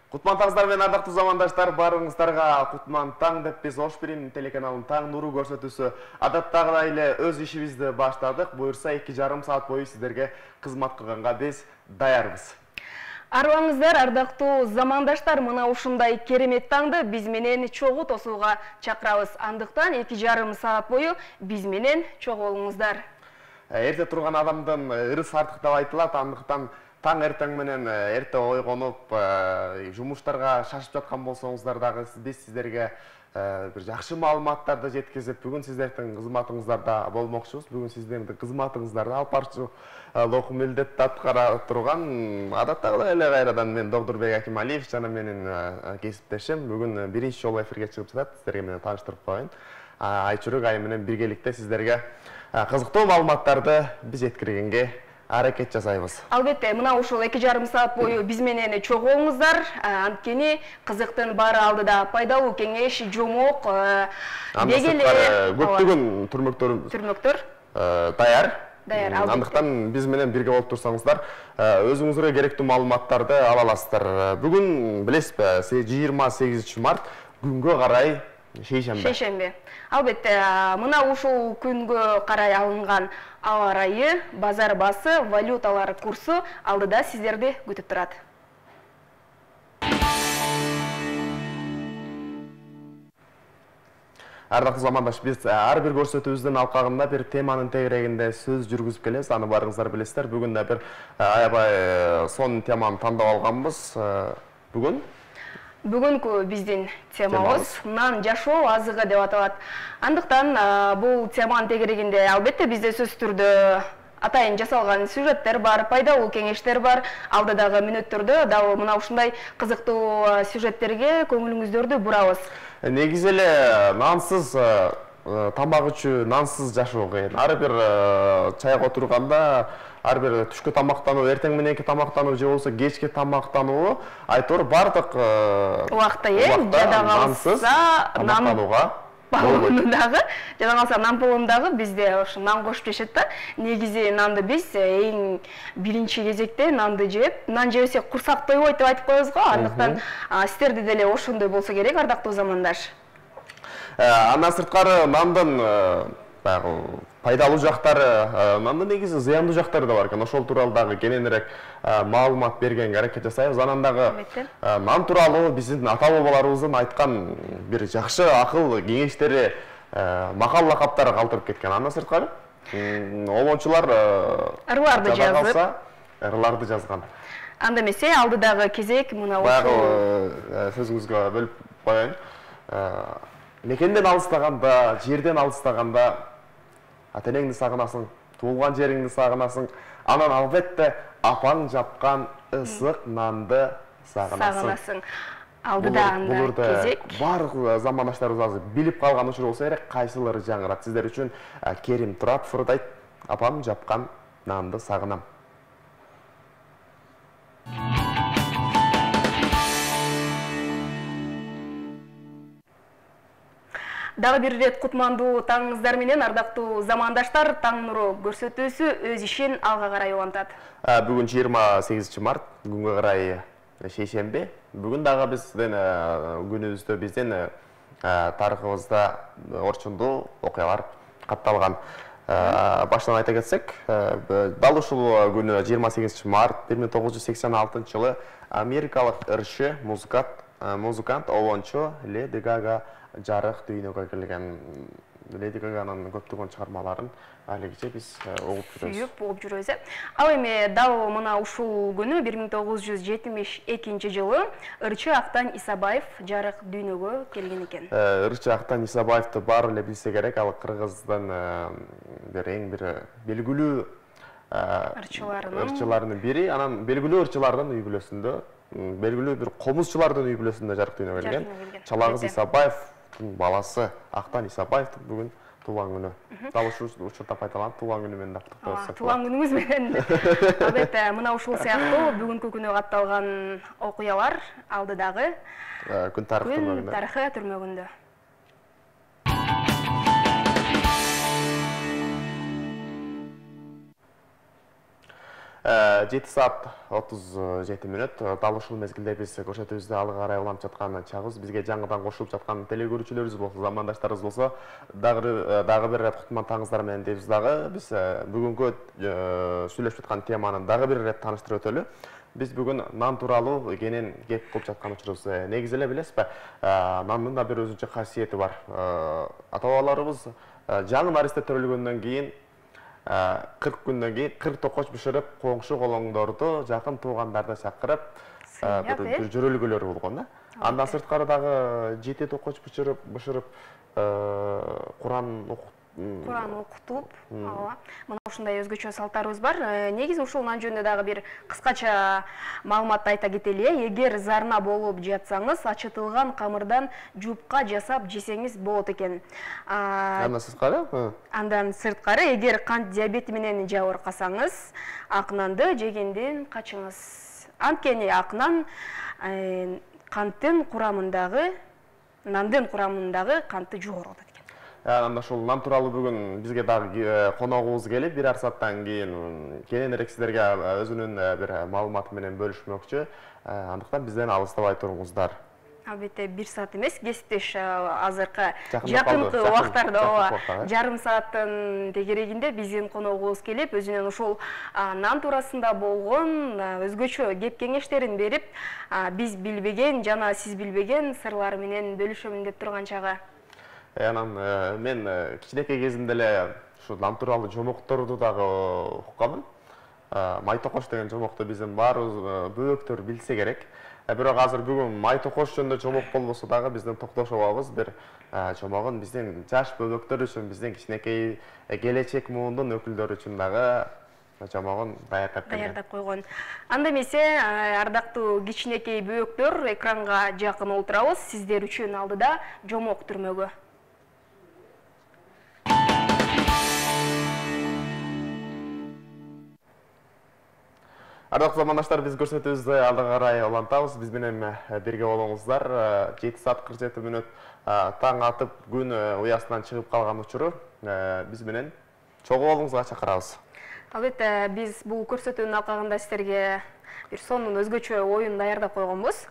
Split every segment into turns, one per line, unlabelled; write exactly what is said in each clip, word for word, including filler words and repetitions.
Кутмантаңыздар мен ардактуу замандаштар, барыңыздарга Кутман таң деп биз Ош Бирим телеканалынын Таң нуру көрсөтүүсү адаттагыдай эле өз ишибизди баштадык. Буюрса эки жарым саат бою сиздерге кызмат кылганга биз даярбыз.
Арбаңыздар, ардактуу замандаштар, мына ушундай керемет таңды биз менен чогуу тосууга чакырабыз. Андыктан эки жарым саат бою биз менен чогуу болуңуздар.
Эрте турган адамдын ырыс артык деп айтылат, андыктан таң эртең менен эрте ойгонуп, жумуштарга шашып жаткан болсоңуздар дагы биз сиздерге бир жакшы маалыматтарды жеткизип, бүгүн сиздердин кызматыңыздарда болмокчубуз. Бүгүн сиздердин кызматыңыздарды алып барчу милдетти аткара турган адаттагыдай эле кайрадан мен Докторбек Акималиев жана менин кесиптешим бүгүн биринчи жолу эфирге чыгып жатат. Сиздерге менен тааныштырып коеюн. Айчүрүк айы менен биргеликте сиздерге кызыктуу маалыматтарды биз жеткиргенге аракет жасайбыз.
Албетте, мына ушул эки жарым саат бою биз менен чогуу болуңуздар. Анткени кызыктын баары алдыда пайдалуу кеңеш, жомок,
бегеле көптөгөн түрмөктөр
түрмөктөр
даяр.
Даяр.
Андыктан биз менен бирге болуп турсаңыздар, өзүңүзгө керектүү маалыматтарды ала аласыздар. Бүгүн билесизби, жыйырма сегизинчи март күнгө карай шейшембе.
Шейшембе. Албетте, мына ушул күнгө карай алынган аба ырайы, базар басы, валюталар курсу алдыда сиздерди күтүп турат.
Ардактуу замандаш, биз ар бир көрсөтүүбүздүн алкагында бир теманын тегерегинде сөз жүргүзүп келебиз. Аны барыңыздар билесиздер. Бүгүн да бир аябай сонун теманы тандап алганбыз. Бүгүн
Бүгүнкү биздин темабыз нан жашоо азыгы деп аталат. Андыктан бул теманын тегерегинде албетте бизде сөз түрдө атайын жасалган сюжеттер бар, пайдалуу кеңештер бар. Алдыдагы мүнөттөрдө дагы мына ушундай кызыктуу сюжеттерге көңүлүңүздөрдү бурабыз.
Негизи эле нансыз тамак ичүү, нансыз жашоо кыйын. Ар бир чайга отурганда, ар бир түшкү тамактануу, эртең мененки тамактануу же болбосо кечки тамактануу айтор бардык
убакта эң жада калса
тамактанууга
балону дагы, жада калса нан полону дагы бизде ошо нан кошуп жешет да. Негизи нанды биз эң биринчи кезекте нанды жеп, нан жебесек курсак тойбойт деп айтып коебуз го. Андыктан сиздерде деле ошондой болсо керек, ардактуу замандаш.
Андан сырткары нандын баягы пайдалуу жактары, нандын негизи зыяндуу жактары да бар экен. Ошол тууралуу дагы кененирээк маалымат бергенге аракет жасайбыз. Анан дагы нан тууралуу биздин ата бабаларыбыздын айткан бир жакшы акыл кеңештери, макал лакаптары калтырып кеткен. Андан сырткары обончулар
ырларды жазып,
ырларды жазган.
Анда эмесе алдыдагы кезек мына ошол
баягы сөзүңүзгө бөлүп коеюн. Мекенден алыстаганда, жерден алыстаганда ата-энеңди сагынасың, туулган жериңди сагынасың, анан албетте апаң жапкан ысык нанды сагынасың.
Алдыда анда кезек.
Барлык замандаштарыбыз билип калган учур болсо керек, кайсылары жаңырат. Сиздер үчүн Керим Турапов айтат: апам жапкан нанды сагынам.
Дагы бир ирет кутмандуу таңыңыздар менен, ардактуу замандаштар, Таң нуру көрсөтүүсү өз ишин алга карай улантат.
Бүгүн жыйырма сегизинчи март, күнгө карай шейшембе. Бүгүн дагы биздин күнүбүздө биздин тарыхыбызда орчундуу окуялар катталган. Баштан айта кетсек, дал ушул күнү жыйырма сегизинчи март бир миң тогуз жүз сексен алтынчы жылы америкалык ырчы, музыкант, обончу Леди Гага жарык дүйнөгө келген. Леди Гаганын көптөгөн чыгармаларын алигиче биз угуп жүрөбүз.
Сүйүп угуп жүрөбүз. Ал эми дал мына ушул күнү бир миң тогуз жүз жетимиш экинчи жылы ырчы Актан Исабаев жарык дүйнөгө келген экен.
Ырчы Актан Исабаевди баары эле билсе керек, ал Кыргыздын бир эң бир белгилүү ырчыларынын бири. Анан белгилүү ырчылардын үй бүлөсүндө, белгилүү бир комузчулардын үй бүлөсүндө жарык дүйнөгө келген. Чалагыз Исабаев баласы Актан Исабаевдин бүгүн туулган күнү. Дал ушул учурда пайдаланып туулган күнү менен куттуктайбыз.
Туулган күнүңүз менен. Албетте, мына ушул сыяктуу бүгүнкү күнү катталган окуялар алдыдагы
күн тарыхы
түрмөгүндө.
жети саат отуз жети мүнөт. Дал ушул мезгилде биз көрсөтүүбүздү алга карай улантып жаткан чагыбыз. Бизге жаңыдан кошулуп жаткан телекөрүүчүлөрүбүз болсо, замандаштарыбыз болсо, дагы дагы бир ирет кутман таңыңыздар менен дейбиз дагы. Биз бүгүнкү сүйлөшүп жаткан теманы дагы бир ирет тааныштырып өтөлү. Биз бүгүн нан тууралуу кенен кеп кылып жаткан учурубуз. Негизи эле билесизби, нандын да бир өзүнчө касиети бар. Ата бабаларыбыз жаңы наристе төрөлгөндөн кийин кырк күндөн кийин кырк токоч бышырып, коңшу колоңдорду, жакын туугандарды чакырып, бир жөрөлгөлөрү болгон да. Андан сырткары дагы жети токоч бышырып, бышырып, Куран окуп
Куран окутуп, ооба. Мына ушундай өзгөчө салттарыбыз бар. Негизи ушул нан жөнүндө дагы бир кыскача маалымат айта кетели. Эгер зарна болуп жатсаңыз, ачытылган камырдан жупка жасап жесеңиз болот экен.
Андан сырткары?
Андан сырткары, эгер кант диабети менен жабыркасаңыз, ак нанды жегенден качыңыз. Анткени ак нан канттын курамындагы, нандын курамындагы кантты жогорутат.
Анда ушул нан тууралуу бүгүн бизге дагы коногубуз келип, бир ар сааттан кийин кененирээк сиздерге өзүнүн бир маалыматы менен бөлүшмөкчү. Андыктан бизден алыстабай туруңуздар.
Албетте бир саат эмес, кесиптеш азыркы жакынкы убактарда жарым сааттын тегерегинде биздин коногубуз келип, өзүнүн ушул нан туурасында болгон өзгөчө кеп кеңештерин берип, биз билбеген жана сиз билбеген сырлар менен бөлүшөмүн деп турган чагы.
Анан мен кичинекей кезимде эле ушу нан тууралуу жомокторду дагы укканмын. Май токош деген жомокту биздин баарыбыз бөбөктөр билсе керек. Бирок азыр бүгүн май токош жөнүндө жомок болбосо дагы биздин Токтош абабыз бир жомогун биздин жаш бөбөктөр үчүн, биздин кичинекей келечек муундун өкүлдөрү үчүн дагы жомогун даярдап
даярдап койгон. Анда эмесе, ардактуу кичинекей бөбөктөр, экранга жакын олтурабыз. Сиздер үчүн алдыда жомок түрмөгү.
Ардактуу замандаштар, биз көрсөтүүбүздү алга карай улантабыз. Биз менен бирге болуңуздар. жети саат кырк жети мүнөт таң атып, күн уясынан чыгып калган учуру биз менен чогуу болуңузга чакырабыз.
Албетте, биз бул көрсөтүүнүн алкагында сиздерге бир сонун өзгөчө оюн даярдап койгонбуз.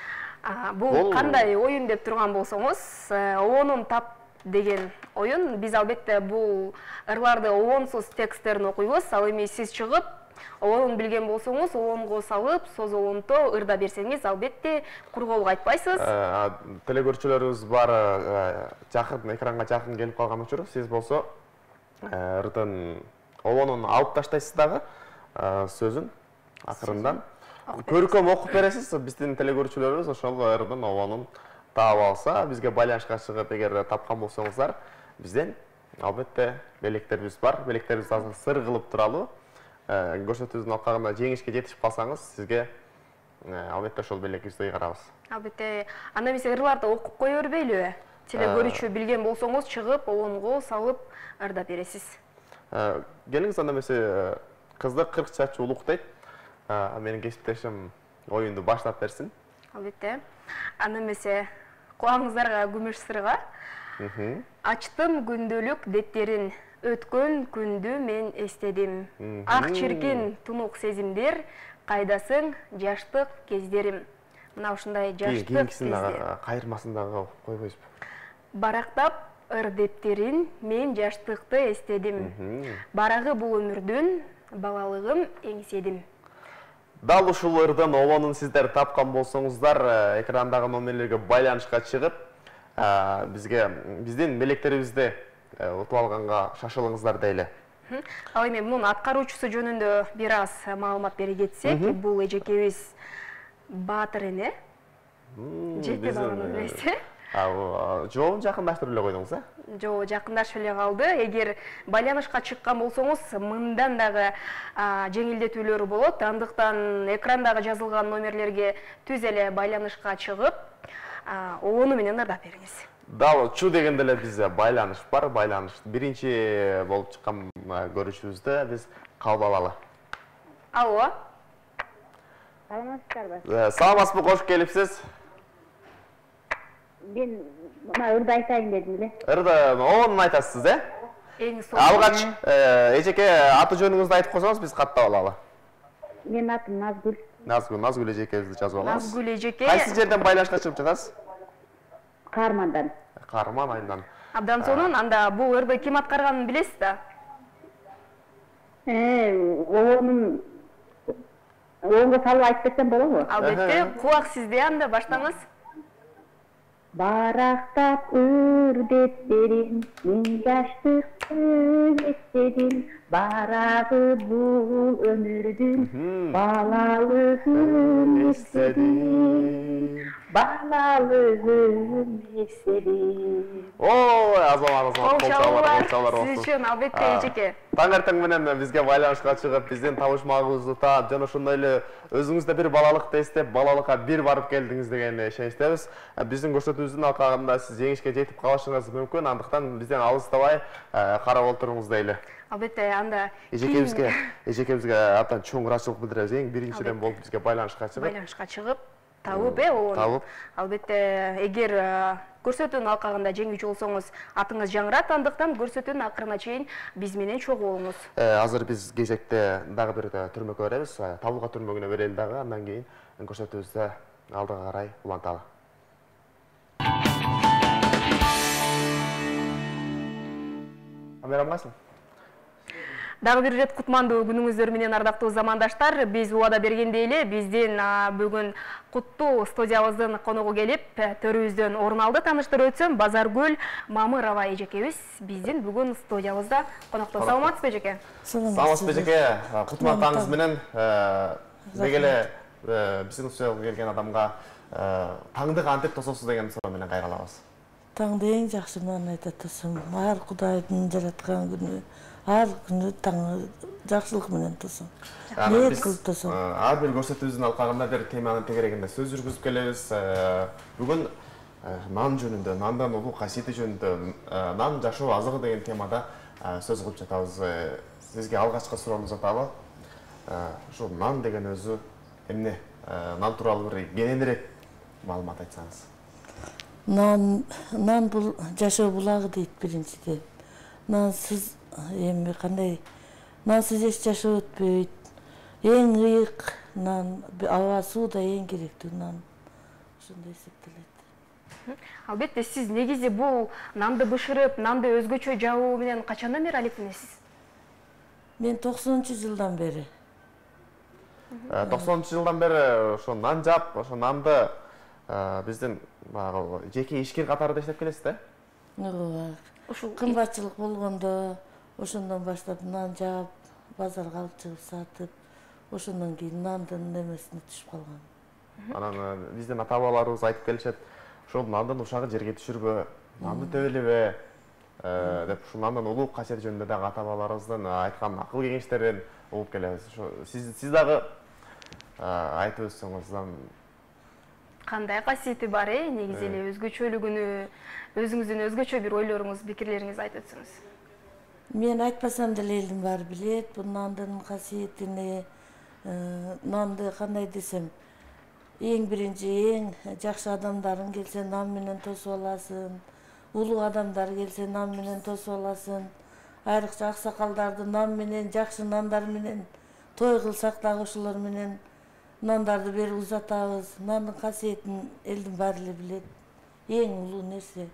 Бул кандай оюн деп турган болсоңуз, обонун тап деген оюн. Биз албетте бул ырларды обонсуз тексттерин окуйбуз. Ал эми сиз чыгып, обонун билген болсоңуз, обонго салып, соз обонто ырда берсеңиз, албетте курголук айтпайсыз.
Телекөрүүчүлөрүбүз баары жакын, экранга жакын келип калган учуру, сиз болсо ырдын обонун алып таштайсыз дагы, сөзүн акырындан көркөм окуп бересиз. Биздин телекөрүүчүлөрүбүз ошол ырдын обонун таап алса, бизге байланышка чыгып, эгер тапкан болсоңуздар, бизден албетте белектерибиз бар. Белектерибизди азыр сыр кылып туралуу. Көрсөтүүбүздүн алкагында жеңишке жетишип калсаңыз, сизге албетте ошол белегибизди ыйгарабыз.
Албетте, анда эмесе ырларды окуп кое бербейлиби? Телекөрүүчү билген болсоңуз, чыгып, обонго салып ырдап бересиз.
Келиңиз, анда эмесе кызды кырк чачуу улуктайт. Менин кесиптешим оюнду баштап берсин.
Албетте. Анда эмесе кулагыңыздарга күмүш сырга. Ачтым күндөлүк деттерин, өткөн күндү мен эстедим. Ак чиркин тунук сезимдер, кайдасың жаштык кездерим. Мына ушундай жаштык кездер.
Кайырмасын дагы койбойсузбу?
Барактап ыр деттерин, мен жаштыкты эстедим. Барагы бул өмүрдүн, балалыгым эңседим.
Дал ушул ырдын обонун сиздер тапкан болсоңуздар, экрандагы номерлерге байланышка чыгып, бизге биздин белектерибизди утуп алганга шашылыңыздар дейле.
Ал эми мунун аткаруучусу жөнүндө бир аз маалымат бере кетсек, бул эжекебиз Баатыр эне. Жети баланы билесиз.
Жообун жакындаштырып эле койдуңуз, э?
Жоо, жакындашып эле калды. Эгер байланышка чыккан болсоңуз, мындан дагы жеңилдетүүлөр болот. Андыктан экрандагы жазылган номерлерге түз эле байланышка чыгып, обону менен ырдап бериңиз.
Дал чу дегенде эле бизде байланыш бар, байланыш. Биринчи болуп чыккан көрүүчүбүздү биз кабыл алалы.
Алло.
Саламатсыздарбы?
Саламатсызбы, кош келипсиз.
Мен ырды айтайын дедим эле.
Ырды обонун айтасыз, э?
Эң сонун.
Алгач эжеке аты жөнүңүздү айтып койсоңуз биз каттап алалы.
Мен атым Назгүл.
Назгүл, Назгүл эжекебизди жазып алабыз.
Назгүл эжеке.
Кайсы жерден байланышка чыгып жатасыз?
Кармандан.
Карман айынан.
Абдан сонун, анда бул өрбөй ким аткарганын билесиз да?
Э, оонун оонго салып айтып берсем болобу?
Албетте, кулак сизде, анда баштаңыз.
Барактап үрдеттерин, мен жаштыкты эстедим, барагы бул өмүрдүн балалыгын эстедим, балалыгын эстедим.
Ой, азамат, азамат,
Кол чабуулар, сиз үчүн албетте эжеке.
Таң эртең менен бизге байланышка чыгып, биздин табышмагыбызды таап, жана ошондой эле өзүңүздө бир балалыкты эстеп, балалыкка бир барып келдиңиз деген ишеничтебиз. Биздин көрсөтүүбүздүн алкагында сиз жеңишке жетип калышыңыз мүмкүн, андыктан бизден алыстабай карап отуруңуз дейли.
Албетте, анда
Эжекебизге, эжекебизге абдан чоң ыраазычылык билдиребиз. Эң биринчиден болуп бизге байланышка чыгып.
Байланышка чыгып, табып, э, оон.
Табып.
Албетте, эгер көрсөтүүнүн алкагында жеңүүчү болсоңуз, атыңыз жаңырат, андыктан көрсөтүүнүн акырына чейин биз менен чогуу болуңуз.
Азыр биз кезекте дагы бир түрмөккө беребиз. Табылга түрмөгүнө берели дагы, андан кийин көрсөтүүбүздү алдыга карай уланталы. Камерам кайсы?
Дагы бир ирет кутмандуу күнүңүздөр менен ардактуу замандаштар, биз убада бергендей эле биздин бүгүн куттуу студиябыздын коногу келип, төрүбүздөн орун алды. Тааныштырып өтсөм, Базаргүл Мамырова эжекебиз биздин бүгүн студиябызда конокто. Саламатсызбы эжеке?
Саламатсызбы эжеке. Кутмандуу менен бизге эле биздин студиябызга келген адамга таңды кантип тососуз деген суроо менен кайрылабыз.
Таңды эң жакшы менен айтат тосом. Ар Кудайдын жараткан күнү, ар күнү таңы жакшылык менен тосом. Ниет кылып тосом.
Ар бир көрсөтүүбүздүн алкагында бир теманын тегерегинде сөз жүргүзүп келебиз. Бүгүн нан жөнүндө, нандан улуу касиети жөнүндө, нан жашоо азыгы деген темада сөз кылып жатабыз. Сизге алгачкы суроону аталы. Ушул нан деген өзү эмне? Нан тууралуу бир кененирээк маалымат айтсаңыз.
Нан, нан бул жашоо булагы дейт биринчиден. Нансыз эми кандай? Нансыз эч жашоо өтпөйт. Эң ыйык нан, аба суу да эң керектүү нан. Ошондой эсептелет.
Албетте, сиз негизи бул нанды бышырып, нанды өзгөчө жабуу менен качандан бери алектенесиз?
Мен токсонунчу жылдан бери.
токсонунчу жылдан бери ошо нан жап, ошо нанды биздин жеке ишкер катарында иштеп келесиз да?
Ооба. Кымбатчылык болгондо ошондон баштап нан жаап, базарга алып чыгып сатып, ошондон кийин нандын немесине түшүп калган.
Анан биздин ата-бабаларыбыз айтып келишет, ошол нандын ушагы жерге түшүрбө, нанды төбөлөбө деп, ушул нандын улуу касиети жөнүндө дагы ата-бабаларыбыздын айткан акыл кеңештерин угуп келебиз. Сиз сиз дагы айтып өтсөңүз,
кандай касиети бар, э? Негизи эле өзгөчөлүгүнү, өзүңүздүн өзгөчө бир ойлоруңуз, пикирлериңизди айтып өтсөңүз.
Мен айтпасам деле элдин баары билет бул нандын касиетини. Нанды кандай десем, эң биринчи эң жакшы адамдарың келсе нан менен тосуп аласың. Улуу адамдар келсе нан менен тосуп аласың. Айрыкча аксакалдарды нан менен, жакшы нандар менен той кылсак дагы ошолор менен нандарды берип узатабыз. Нандын касиетин элдин баары эле билет. Эң улуу нерсе.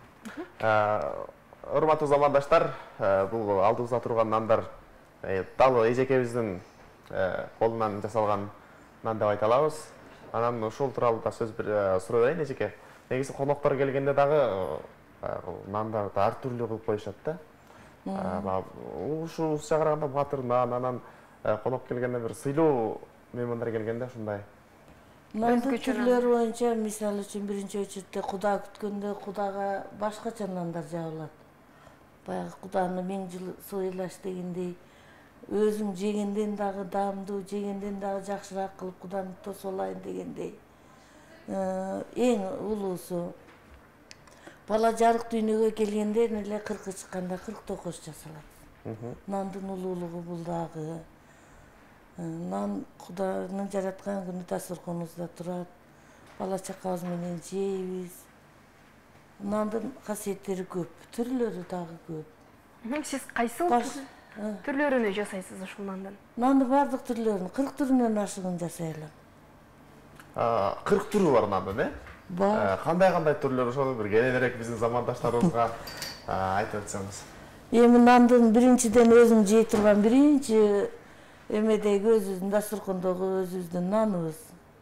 Урматтуу замандаштар, бул алдыбызда турган нандар дал эжекебиздин колунан жасалган нан деп айта алабыз. Анан ушул тууралуу да сөз бир суроо берейин эжеке. Негизи коноктор келгенде дагы нандарды ар түрлүү кылып коюшат да. Ушул чакырганда батыр нан, анан конок келгенде бир сыйлуу меймандар келгенде ушундай.
Нандын түрлөрү боюнча, мисалы үчүн биринчи очередте куда күткөндө кудага башкача нандар жабылат. Баягы куданы миң жыл сыйлаш дегендей, өзүң жегенден дагы даамдуу, жегенден дагы жакшыраак кылып куданы тосуп алайын дегендей. Эң улуусу бала жарык дүйнөгө келгенден эле кыркы чыкканда кырк токош жасалат. Нандын улуулугу бул дагы. Нан Кудайдын жараткан күнү дасторконубузда турат. Бала чакабыз менен жейбиз. Нандын касиеттери көп, түрлөрү дагы көп.
Сиз кайсыл Түрлөрүнү жасайсыз ушул нандын?
Нанды бардык түрлөрүн, кырк түрүнөн ашыгын жасай алам.
кырк түрү бар нандын, э?
Бар.
Кандай-кандай түрлөр ошону бир кененирээк биздин замандаштарыбызга айтып өтсөңүз.
Эми нандын биринчиден өзүм жей турган биринчи эмедеги өзүбүздүн дастуркондогу өзүбүздүн наныбыз.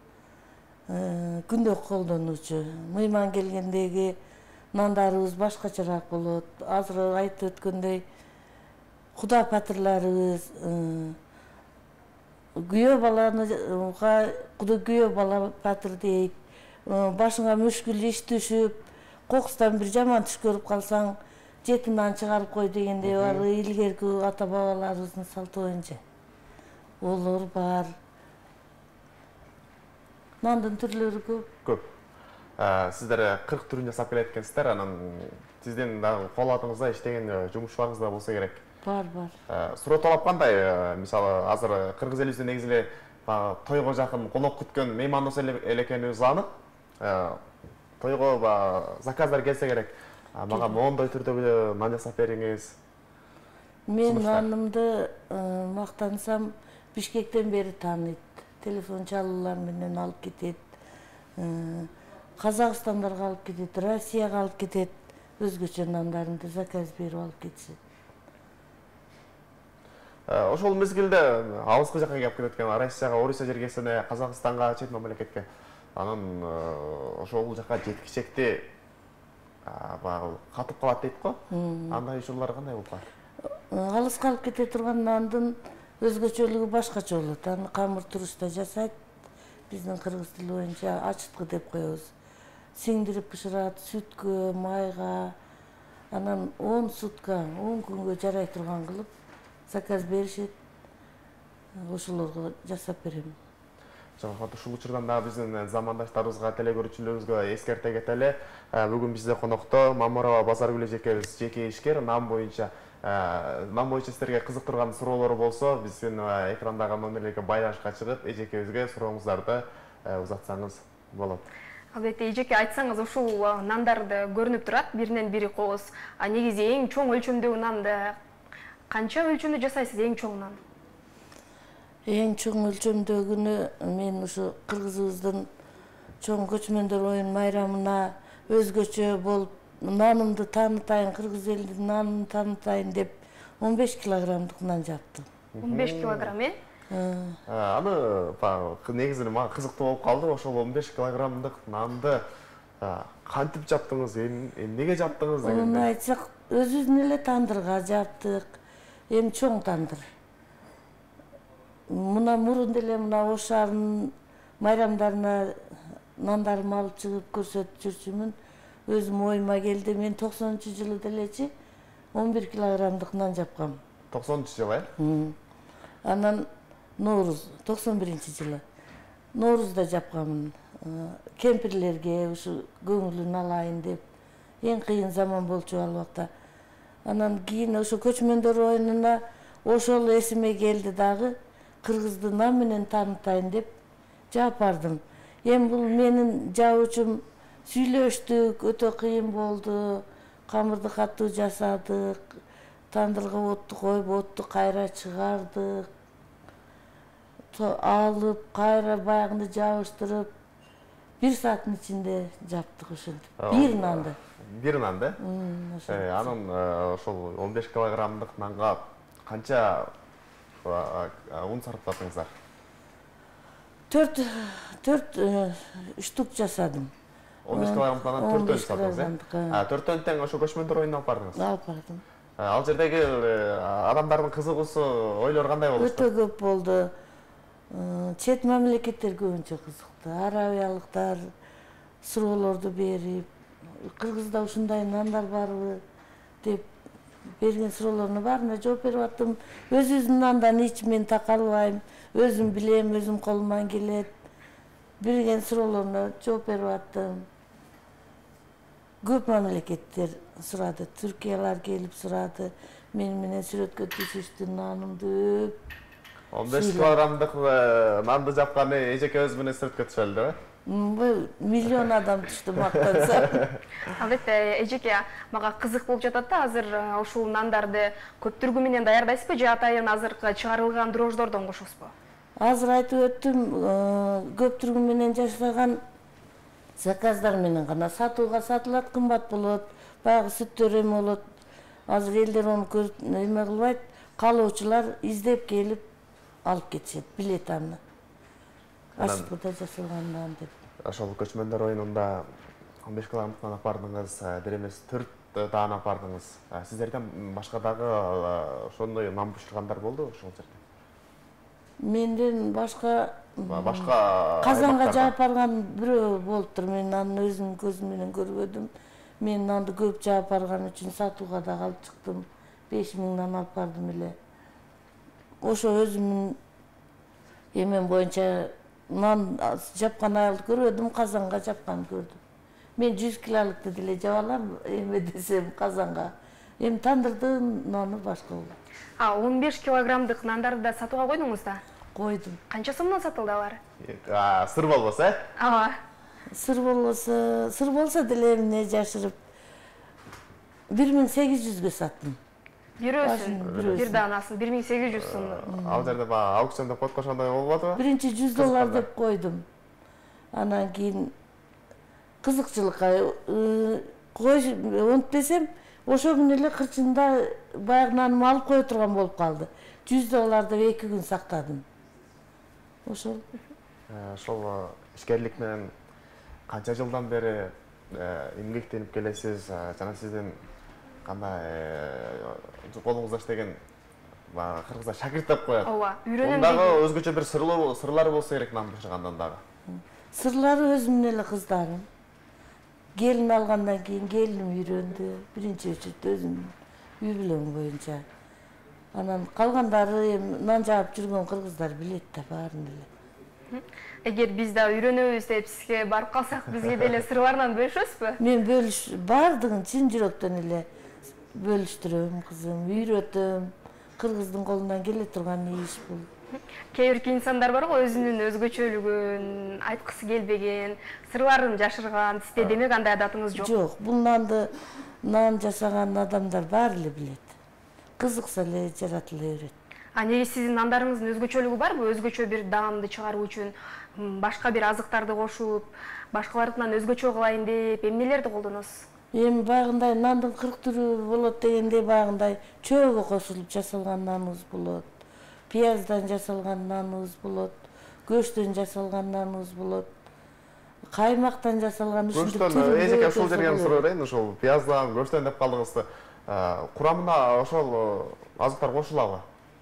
Күндө колдонуучу. Мыйман келгендеги нандарыбыз башкачараак болот. Азыр айтып өткөндөй Куда патырларыбыз, күйөө баланга күйөө бала патыр дейт. Башыңа мүшкүл иш түшүп, кокустан бир жаман түш көрүп калсаң, жети нан чыгарып кой дегендей бар илгерки ата бабаларыбыздын салты боюнча. Олор бар. Нандын түрлөрү көп.
Көп. Сиздер кырк түрүн жасап келеткенсиздер, анан сиздин кол атыңызда иштеген жумушчуларыңыз да болсо керек.
Бар, бар.
Суроо талап кандай? Мисалы, азыр кыргыз элибизде негизи эле тойго жакын конок күткөн меймандос эле экенибиз анык. Тойго заказдар келсе керек. Мага мондой түрдөгү нан жасап бериңиз.
Мен нанымды мактансам Бишкектен бери тааныйт. Телефон чалуулар менен алып кетет. Казакстандарга алып кетет, Россияга алып кетет. Өзгөчө нандарымды заказ берип алып кетишет.
Ошол мезгилде алыскы жакка кеп кеткен Россияга, Орусия жергесине, Казакстанга, чет мамлекетке. Анан ошол жакка жеткичекти катып калат дейт го. Андай учурлар кандай болуп калат?
Алыска алып кете турган нандын өзгөчөлүгү башкача болот. Аны камыр турушта жасайт. Биздин кыргыз тили боюнча ачыткы деп коебуз. Сиңдирип бышырат, сүткө, майга. Анан он сутка, он күнгө жарай турган кылып заказ беришет. Ошолорго жасап берем.
Жок, ушул учурдан да биздин замандаштарыбызга, телекөрүүчүлөрүбүзгө эскерте кетели. Бүгүн бизде конокто Маморова Базаргүл эжекебиз, жеке ишкер, нан боюнча нан боюнча сиздерге кызыктырган суроолор болсо, биздин экрандагы номерлерге байланышка чыгып, эжекебизге сурооңуздарды узатсаңыз болот.
Албетте, эжеке, айтсаңыз, ушул нандарды көрүнүп турат, биринен бири кооз. А негизи эң чоң өлчөмдөгү нанды канча өлчөмдө жасайсыз, эң чоң нан?
Эң чоң өлчөмдөгүнү мен ушу кыргызыбыздын чоң көчмөндөр оюн майрамына өзгөчө болуп нанымды таанытайын, кыргыз элинин нанын таанытайын деп он беш килограммдык нан жаптым.
он беш килограмм, э?
Аны негизи мага кызыктуу болуп калды. Ошол он беш килограммдык нанды кантип жаптыңыз, эмнеге жаптыңыз дегенде?
Муну айтсак, өзүбүздүн эле тандырга жаптык. Эми чоң тандыр. Мына мурун деле мына Ош шаарынын майрамдарына нандарымды алып чыгып көрсөтүп жүрчүмүн. Өзүм оюма келди. Мен токсонунчу жылы делечи он бир килограммдык нан жапкам.
токсонунчу жылы, э?
Анан Норуз, токсон биринчи жылы. Норузда жапкамын. Кемпирлерге ушу көңүлүн алайын деп. Эң кыйын заман болчу ал убакта. Анан кийин ошо көчмөндөр оюнуна ошол эсиме келди дагы. Кыргызды нан менен таанытайын деп жаап бардым. Эми бул менин жабуучум сүйлөштүк, өтө кыйын болду. Камырды катуу жасадык. Тандырга отту коюп, отту кайра чыгардык. Алып, кайра баягынды жабыштырып, бир сааттын ичинде жаптык ошентип. Бир нанды.
Бир нанды? Анын ошол он беш килограммдык нанга канча un сарптадыңыздар?
Төрт, төрт штук жасадым.
он беш килограммдан төртөн жасадыңыз, э? Төртөн тең ошо көчмөндөр оюнуна алып бардыңыз?
Алып бардым.
Ал жердеги адамдардын кызыгуусу, ойлору кандай болду?
Өтө көп болду. Чет мамлекеттер көбүнчө кызыктı. Арабиялыктар суроолорду берип, Кыргызда ушундай нандар барбы деп берген суроолоруна баарына жооп берип аттым. Өзүбүздүн нандан эч мен такалбайм, өзүм билем, өзүм колуман келет. Берген суроолоруна жооп берип аттым. Көп мамлекеттер сурады, Түркиялар келип сурады. Мен менен сүрөткө түшүштү, нанымды
он беш килограммдык нанды жапканы эжеке өзү менен сүрөткө түшөлдү, э?
Миллион адам түштү мактанса.
Албетте, эжеке, мага кызык болуп жатат да, азыр ушул нандарды көптүргү менен даярдайсызбы же атайын азыркы чыгарылган дрожждордон кошосузбу?
Азыр айтып өттүм, көптүргү менен жасаган заказдар менен гана сатууга сатылат, кымбат болот, баягы сүттөр эме болот. Азыр элдер аны көрүп эме кылбайт, каалоочулар издеп келип алып кетишет, билет аны. Ашытпыда жасалган нан деп.
Ошол көчмөндөр оюнунда он беш килограммдан апардыңыз, бир эмес төрт даан апардыңыз. Сиздерден башка дагы ошондой нан бышыргандар болду ошол жерде?
Менден башка
башка
Казанга жаап барган бирөө болуптур. Мен аны өзүмдүн көзүм менен көрбөдүм. Мен нанды көп жаап барган үчүн сатууга да алып чыктым. беш миң нан алып бардым эле. Ошо өзүмдүн эмем боюнча нан жапкан аялды көрбөдүм, казанга жапканын көрдүм. Мен жүз килолукту деле жаба алам, эме десем казанга. Эми тандырдын наны башка болот.
А он беш килограммдык нандарды да сатууга койдуңуз да?
Койдум.
Канча сомдон сатылды алар?
Сыр болбосо, э?
Ооба.
Сыр болбосо, сыр болсо деле эмне жашырып бир миң сегиз жүзгө саттым.
Бирөөсүн, бир даанасын бир миң сегиз жүз сом.
Ал жерде баягы аукцион деп коюп койгондой болбодубу?
Биринчи жүз доллар деп койдум. Анан кийин кызыкчылыкка онтпесем, ошо күнү эле кырчында баягы наным алып кое турган болуп калды. жүз долларды эки күн сактадым. Ошол.
Ошол ишкерлик менен канча жылдан бери эмгектенип келесиз? Жана сиздин кандай колуңузда иштеген кыргыздар шакирт деп коет.
Ооба, үйрөнөм.
Дагы өзгөчө бир сырлары болсо керек нан бышыргандан дагы.
Сырлары өзүмдүн эле кыздарым. Келин алгандан кийин келиним үйрөндү. Биринчи очередте өзүм үй бүлөм боюнча. Анан калгандары эми нан жаап жүргөн кыргыздар билет да баарын эле.
Эгер биз да үйрөнөбүз деп сизге барып калсак, бизге деле сырларынан бөлүшөсүзбү?
Мен бөлүш баардыгын чын жүрөктөн эле бөлүштүрөм, кызым, үйрөтөм. Кыргыздын колунан келе турган иш бул.
Кээ бир инсандар бар го, өзүнүн өзгөчөлүгүн айткысы келбеген, сырларын жашырган. Сизде демек андай адатыңыз жок?
Жок, бул нанды нан жасаган адамдар баары эле билет. Кызыкса эле жаратыла берет.
А неге сиздин нандарыңыздын өзгөчөлүгү барбы? Өзгөчө бир даамды чыгаруу үчүн башка бир азыктарды кошуп, башкалардынан өзгөчө кылайын деп эмнелерди колдоносуз?
Эми баягындай нандын кырк түрү болот дегенде баягындай чөөгө кошулуп жасалган наныбыз болот. Пияздан жасалган наныбыз болот, көчтөн жасалган наныбыз болот. Каймактан жасалган ушундай
көчтөн эжеке ушул жерге суроо берейин, ушул пияздан, көчтөн деп калдыңыз. Курамына ошол азыктар кошулабы?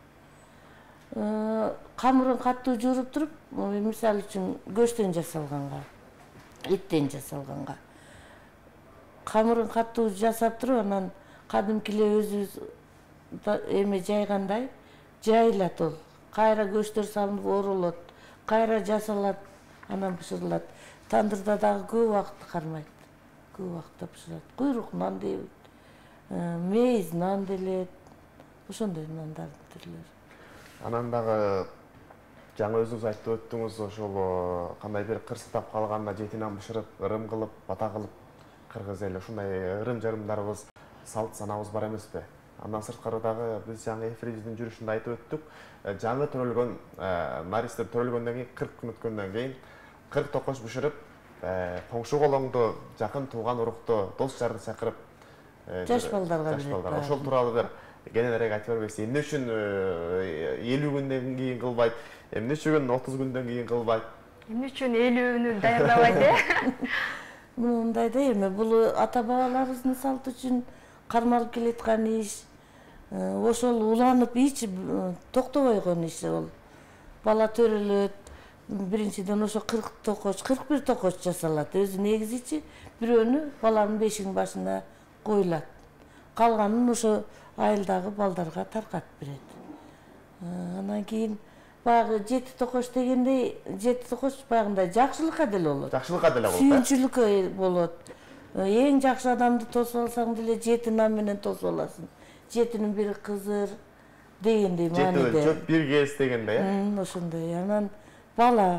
Камырын катуу жууруп туруп, мисалы үчүн көчтөн жасалганга, эттен жасалганга камырын катуу жасап туруп, анан кадимки эле өзүбүз эме жайгандай жайылат ол. Кайра көчтөр салынып оролот, кайра жасалат, анан бышырылат. Тандырда дагы көп убакыт кармайт. Көп убакытта бышырат. Куйрук нан дейбиз. Мейиз нан делет. Ошондой нандардын түрлөрү.
Анан дагы жаңы өзүңүз айтып өттүңүз, ошол кандай бир кырсыктап калганда жетинен бышырып, ырым кылып, бата кылып кыргыз эли ушундай ырым жарымдарыбыз, салт санабыз бар эмеспи? Андан сырткары дагы биз жаңы эфирибиздин жүрүшүндө айтып өттүк, жаңы төрөлгөн наристер төрөлгөндөн кийин кырк күн өткөндөн кийин кырк токош бышырып, коңшу колоңду, жакын тууган урукту, дос жарды чакырып,
жаш балдарга берет.
Ошол тууралуу бир кененирээк айтып бербейсиз? Эмне үчүн элүү күндөн кийин кылбайт, эмне үчүн отуз күндөн кийин кылбайт?
Эмне үчүн элүүнү даярдабайт, э?
Мындай да эми бул ата-бабаларыбыздын салты үчүн кармалып келаткан иш. Ошол уланып ич токтобой койгон иш ол. Бала төрөлөт. Биринчиден ошо кырк токоч, кырк бир токоч жасалат. Өзү негизичи бирөөнү баланын бешигинин башына коюлат. Калганын ошо айылдагы балдарга таркатып берет. Анан кийин баягы жети токоч дегенде, жети токоч баягындай жакшылыкка деле болот.
Жакшылыкка деле болот.
Сүйүнчүлүккө болот. Эң жакшы адамды тосуп алсаң деле жети нан менен тосуп аласың. Жетинин бири кызыр дегендей мааниде.
Жети өлчөп бир кез дегендей, э?
Ошондой. Анан бала,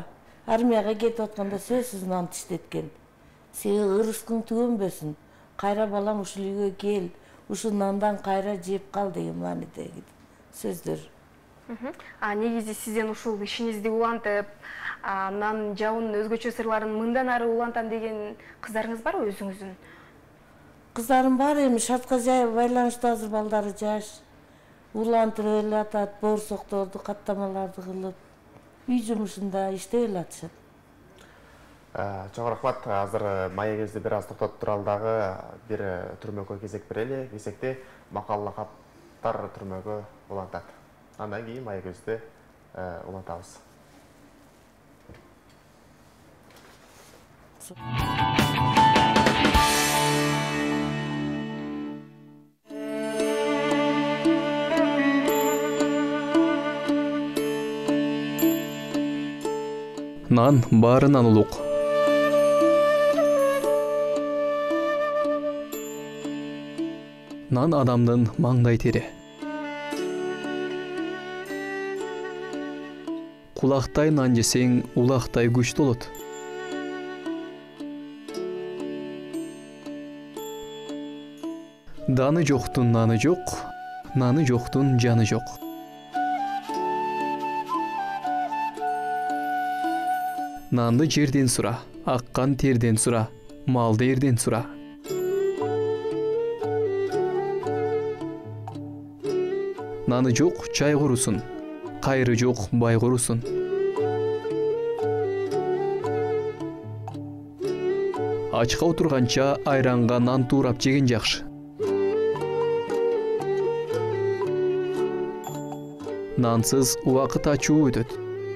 армияга кетип атканда сөзсүз нан тиштеткен. Сени ырыскың түгөнбөсүн. Кайра балам ушул үйгө кел. Ушул нандан кайра жеп кал деген маанидеги сөздөр.
А негизи сизден ушул ишиңизди улантып, нан жабуунун өзгөчө сырларын мындан ары улантам деген кыздарыңыз барбы өзүңүздүн?
Кыздарым бар, эми шартка байланыштуу азыр балдары жаш. Улантырып эле атат, боорсокторду, каттамаларды кылып, үй жумушунда иштеп эле атышат.
Чоң рахмат. Азыр маегибизди бир аз токтотуп туралы дагы бир түрмөгө кезек берели. Кезекте макалла каттар түрмөгө улантат. Андан кийин маегибизди улантабыз.
Нан баарынан улук. Нан адамдын маңдай тери. Кулактай нан жесең, улактай күчтүү болот. Даны жоктун наны жок, наны жоктун жаны жок. Нанды жерден сура, аккан терден сура, малды эрден сура. Наны жок чай курусун, кайры жок бай курусун. Ачка отурганча айранга нан туурап жеген жакшы. Нансыз убакыт ачуу өтөт.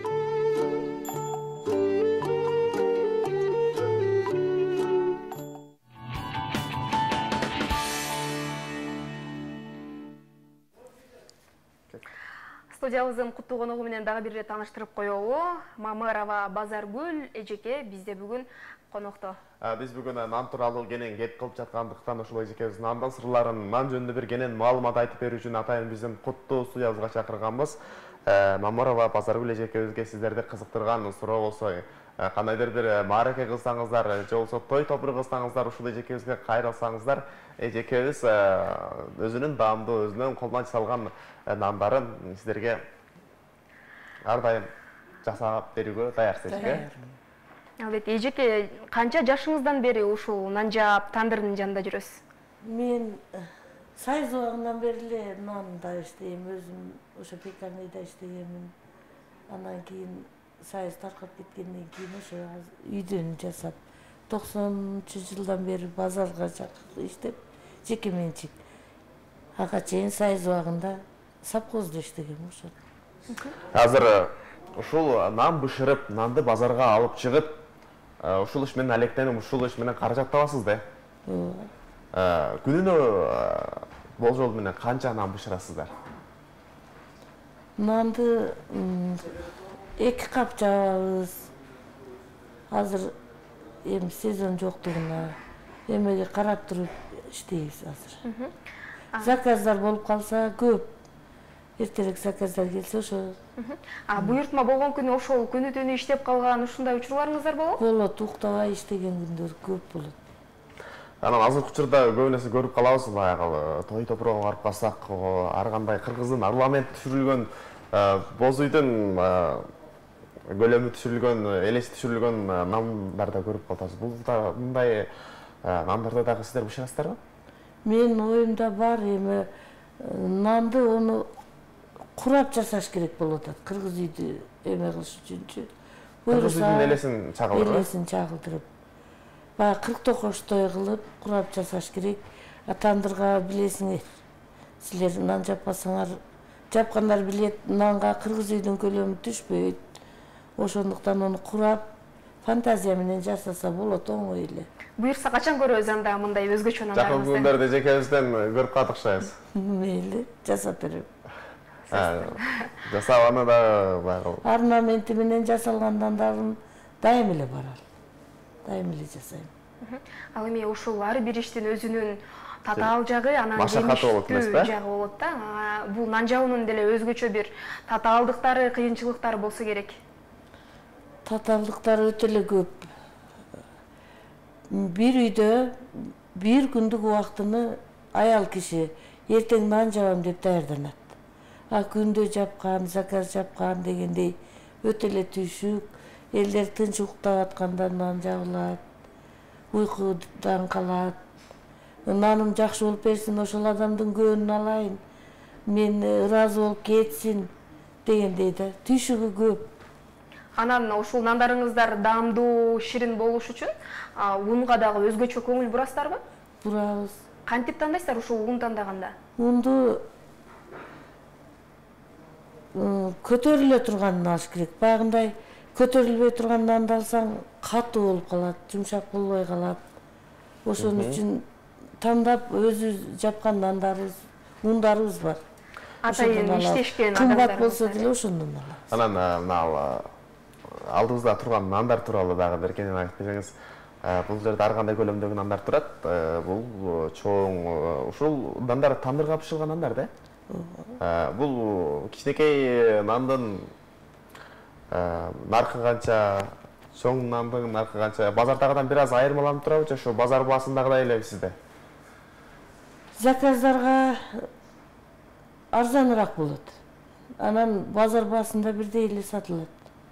Студиябыздын куттуу коногу менен дагы бир ирет тааныштырып коелу. Мамырова Базаргүл эжеке бизде бүгүн конокто.
Биз бүгүн нан тууралуу кенен кеп кылып жаткандыктан ушул эжекебиз нандан сырларын, нан жөнүндө бир кенен маалымат айтып берүү үчүн атайын биздин куттуу студиябызга чакырганбыз. Мамырова Базаргүл эжекебизге сиздерди кызыктырган суроо болсо, кандайдыр бир маареке кылсаңыздар, же болбосо той топур кылсаңыздар, ушул эжекебизге кайрылсаңыздар, эжекебиз өзүнүн даамдуу, өзүнүн колунан жасалган нандарын сиздерге ар дайым жасап берүүгө даярсыз эжеке.
Албетте, эжеке, канча жашыңыздан бери ушул нан жаап, тандырдын жанында жүрөсүз?
Мен сайыз убагынан бери эле нанда иштейм, өзүм ошо пекарныйда иштегенмин. Андан кийин сайыз таркап кеткенден кийин ошо үйдөн жасап, токсонунчу жылдан бери базарга иштеп, жеке менчик. Ага чейин сайыз убагында совхоздо иштегем ошо.
Азыр ушул нан бышырып, нанды базарга алып чыгып, ушул иш менен алектенип, ушул иш менен каражат табасыз да? Ооба. Күнүнө болжол менен канча нан бышырасыздар?
Нанды эки кап жабабыз. Азыр эми сезон жоктугуна эмеге карап туруп иштейбиз азыр. Заказдар болуп калса көп. Эртерээк заказдар келсе ошо.
А буйртма болгон күнү ошол күнү түнү иштеп калган ушундай учурларыңыздар болобу?
Болот, уктабай иштеген күндөр көп болот.
Анан азыркы учурда көбүнесе көрүп калабыз, баягы той топурга барып калсак, ар кандай кыргыздын арламент түшүрүлгөн, боз үйдүн көлөмү түшүрүлгөн, элеси түшүрүлгөн нандарды көрүп калабыз. Бул да мындай нандарды дагы сиздер бышырасыздарбы?
Менин оюмда бар, эми нанды ону курап жасаш керек болуп атат. Кыргыз үйдү эме кылыш үчүнчү.
Кыргыз үйдүн элесин чагылдырып.
Элесин чагылдырып. Баягы кырк токочтой кылып курап жасаш керек. Тандырга билесиңер. Силер нан жаппасаңар, жапкандар билет, нанга кыргыз үйдүн көлөмү түшпөйт. Ошондуктан ону курап, фантазия менен жасаса болот, оңой эле.
Буйрса качан көрөбүз анда мындай өзгөчө нандарыбызды?
Жакын күндөрдө эжекебизден көрүп катышабыз.
Мейли, жасап берем.
Жасап аны да баягы
орнаменти менен жасалган нандарын дайым эле барар. Дайым эле жасайм.
Ал эми ушул ар бир иштин өзүнүн татаал жагы, анан
жемиштүү
жагы болот да. Бул нан жабуунун деле өзгөчө бир татаалдыктары, кыйынчылыктары болсо керек.
татарлыктар өтө эле көп. Бир үйдө бир күндүк убактыны аял киши эртең нан жабам деп даярданат. А күндө жапкан, заказ жапкан дегендей өтө эле түйшүк, элдер тынч уктап атканда нан жабылат, уйкудан калат. Наным жакшы болуп берсин, ошол адамдын көөнүн алайын, мен ыраазы болуп кетсин дегендей да, түйшүгү көп.
Анан ушул нандарыңыздар даамдуу, ширин болуш үчүн унга дагы өзгөчө көңүл бурасыздарбы?
Бурабыз.
Кантип тандайсыздар ушул ун тандаганда?
Унду көтөрүлө турганын алыш керек. Баягындай көтөрүлбөй турган нанды алсаң катуу болуп калат, жумшак болбой калат. Ошон үчүн тандап өзүбүз жапкан нандарыбыз, ундарыбыз бар.
Атайын иштешкен
кымбат болсо деле ошондон алабыз.
Анан мына алдыбызда турган нандар тууралуу дагы бир кенен айтып берсеңиз. Бул жерде ар кандай көлөмдөгү нандар турат. Бул чоң, ушул нандар тандырга бышырган нандар да? Бул кичинекей нандын наркы канча, чоң нандын наркы канча, базардагыдан бир аз айырмаланып турабы же ошо базар баасындагыдай элеби сизде?
Заказдарга арзаныраак болот. Анан базар баасында бирдей эле сатылат.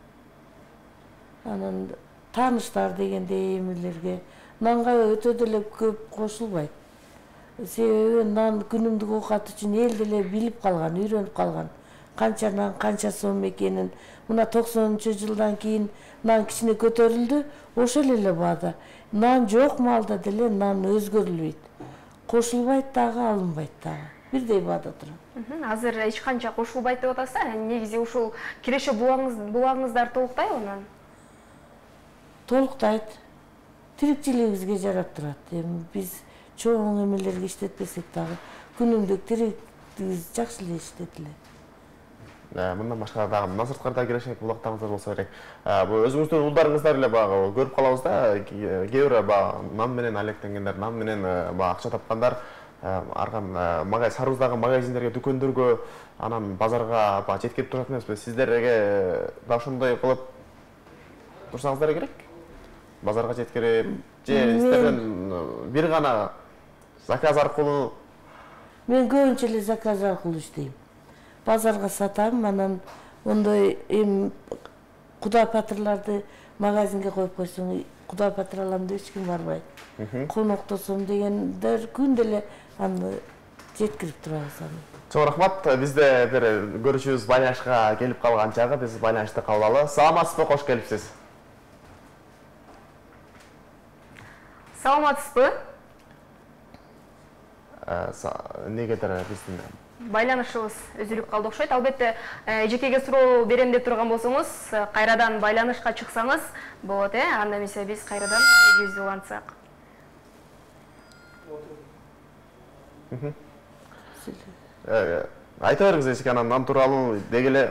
Анан тааныштар дегендей эмелерге нанга өтө деле көп кошулбайт. Себеби нан күнүмдүк оокат үчүн эл деле билип калган, үйрөнүп калган. Канча нан, канча сом экенин. Мына токсонунчу жылдан кийин нан кичине көтөрүлдү, ошол эле баада. Нан жок малда деле нан өзгөрүлбөйт. Кошулбайт дагы, алынбайт дагы. Бирдей баада турат.
Азыр эч канча кошулбайт деп атасыздар, негизи ушул киреше булагыңыздар толуктайбы анан?
Толуктайт. Тирикчилигибизге жарап турат. Эми биз чоң эмелерге иштетпесек дагы күнүмдүк тирикчилигибиз жакшы эле иштетилет.
Мындан башка дагы мына сырткарда кирешек булактарыңыздар болсо керек. Бул өзүңүздүн уулдарыңыздар эле баягы көрүп калабыз да, кээ бирөө баягы нан менен алектенгендер, нан менен баягы акча тапкандар арган магазин, Сарыбыздагы магазиндерге, дүкөндөргө, анан базарга баягы жеткирип турат эмеспи? Сиздерге да ошондой кылып турсаңыздар керек? Базарга жеткирип, же сиздерден бир гана заказ аркылуу?
Мен көбүнчө эле заказ аркылуу иштейм. Базарга сатам, анан ондой эми Куда патырларды магазинге коюп койсоң, Куда патыр алам деп эч ким барбайт. Коноктосом дегендер күндө эле аны жеткирип турабыз аны.
Чоң рахмат. Бизде бир көрүшүбүз байланышка келип калган чагы, биз байланышты кабыл алалы. Саламатсызбы, кош келипсиз.
Саламатсызбы?
Негедир биздин
байланышыбыз үзүлүп калды окшойт. Албетте, жекеге суроо берем деп турган болсоңуз, кайрадан байланышка чыксаңыз болот, э? Анда эмесе биз кайрадан жүз улантсак.
Айта бериңиз эчеке, анан нан тууралуу дегеле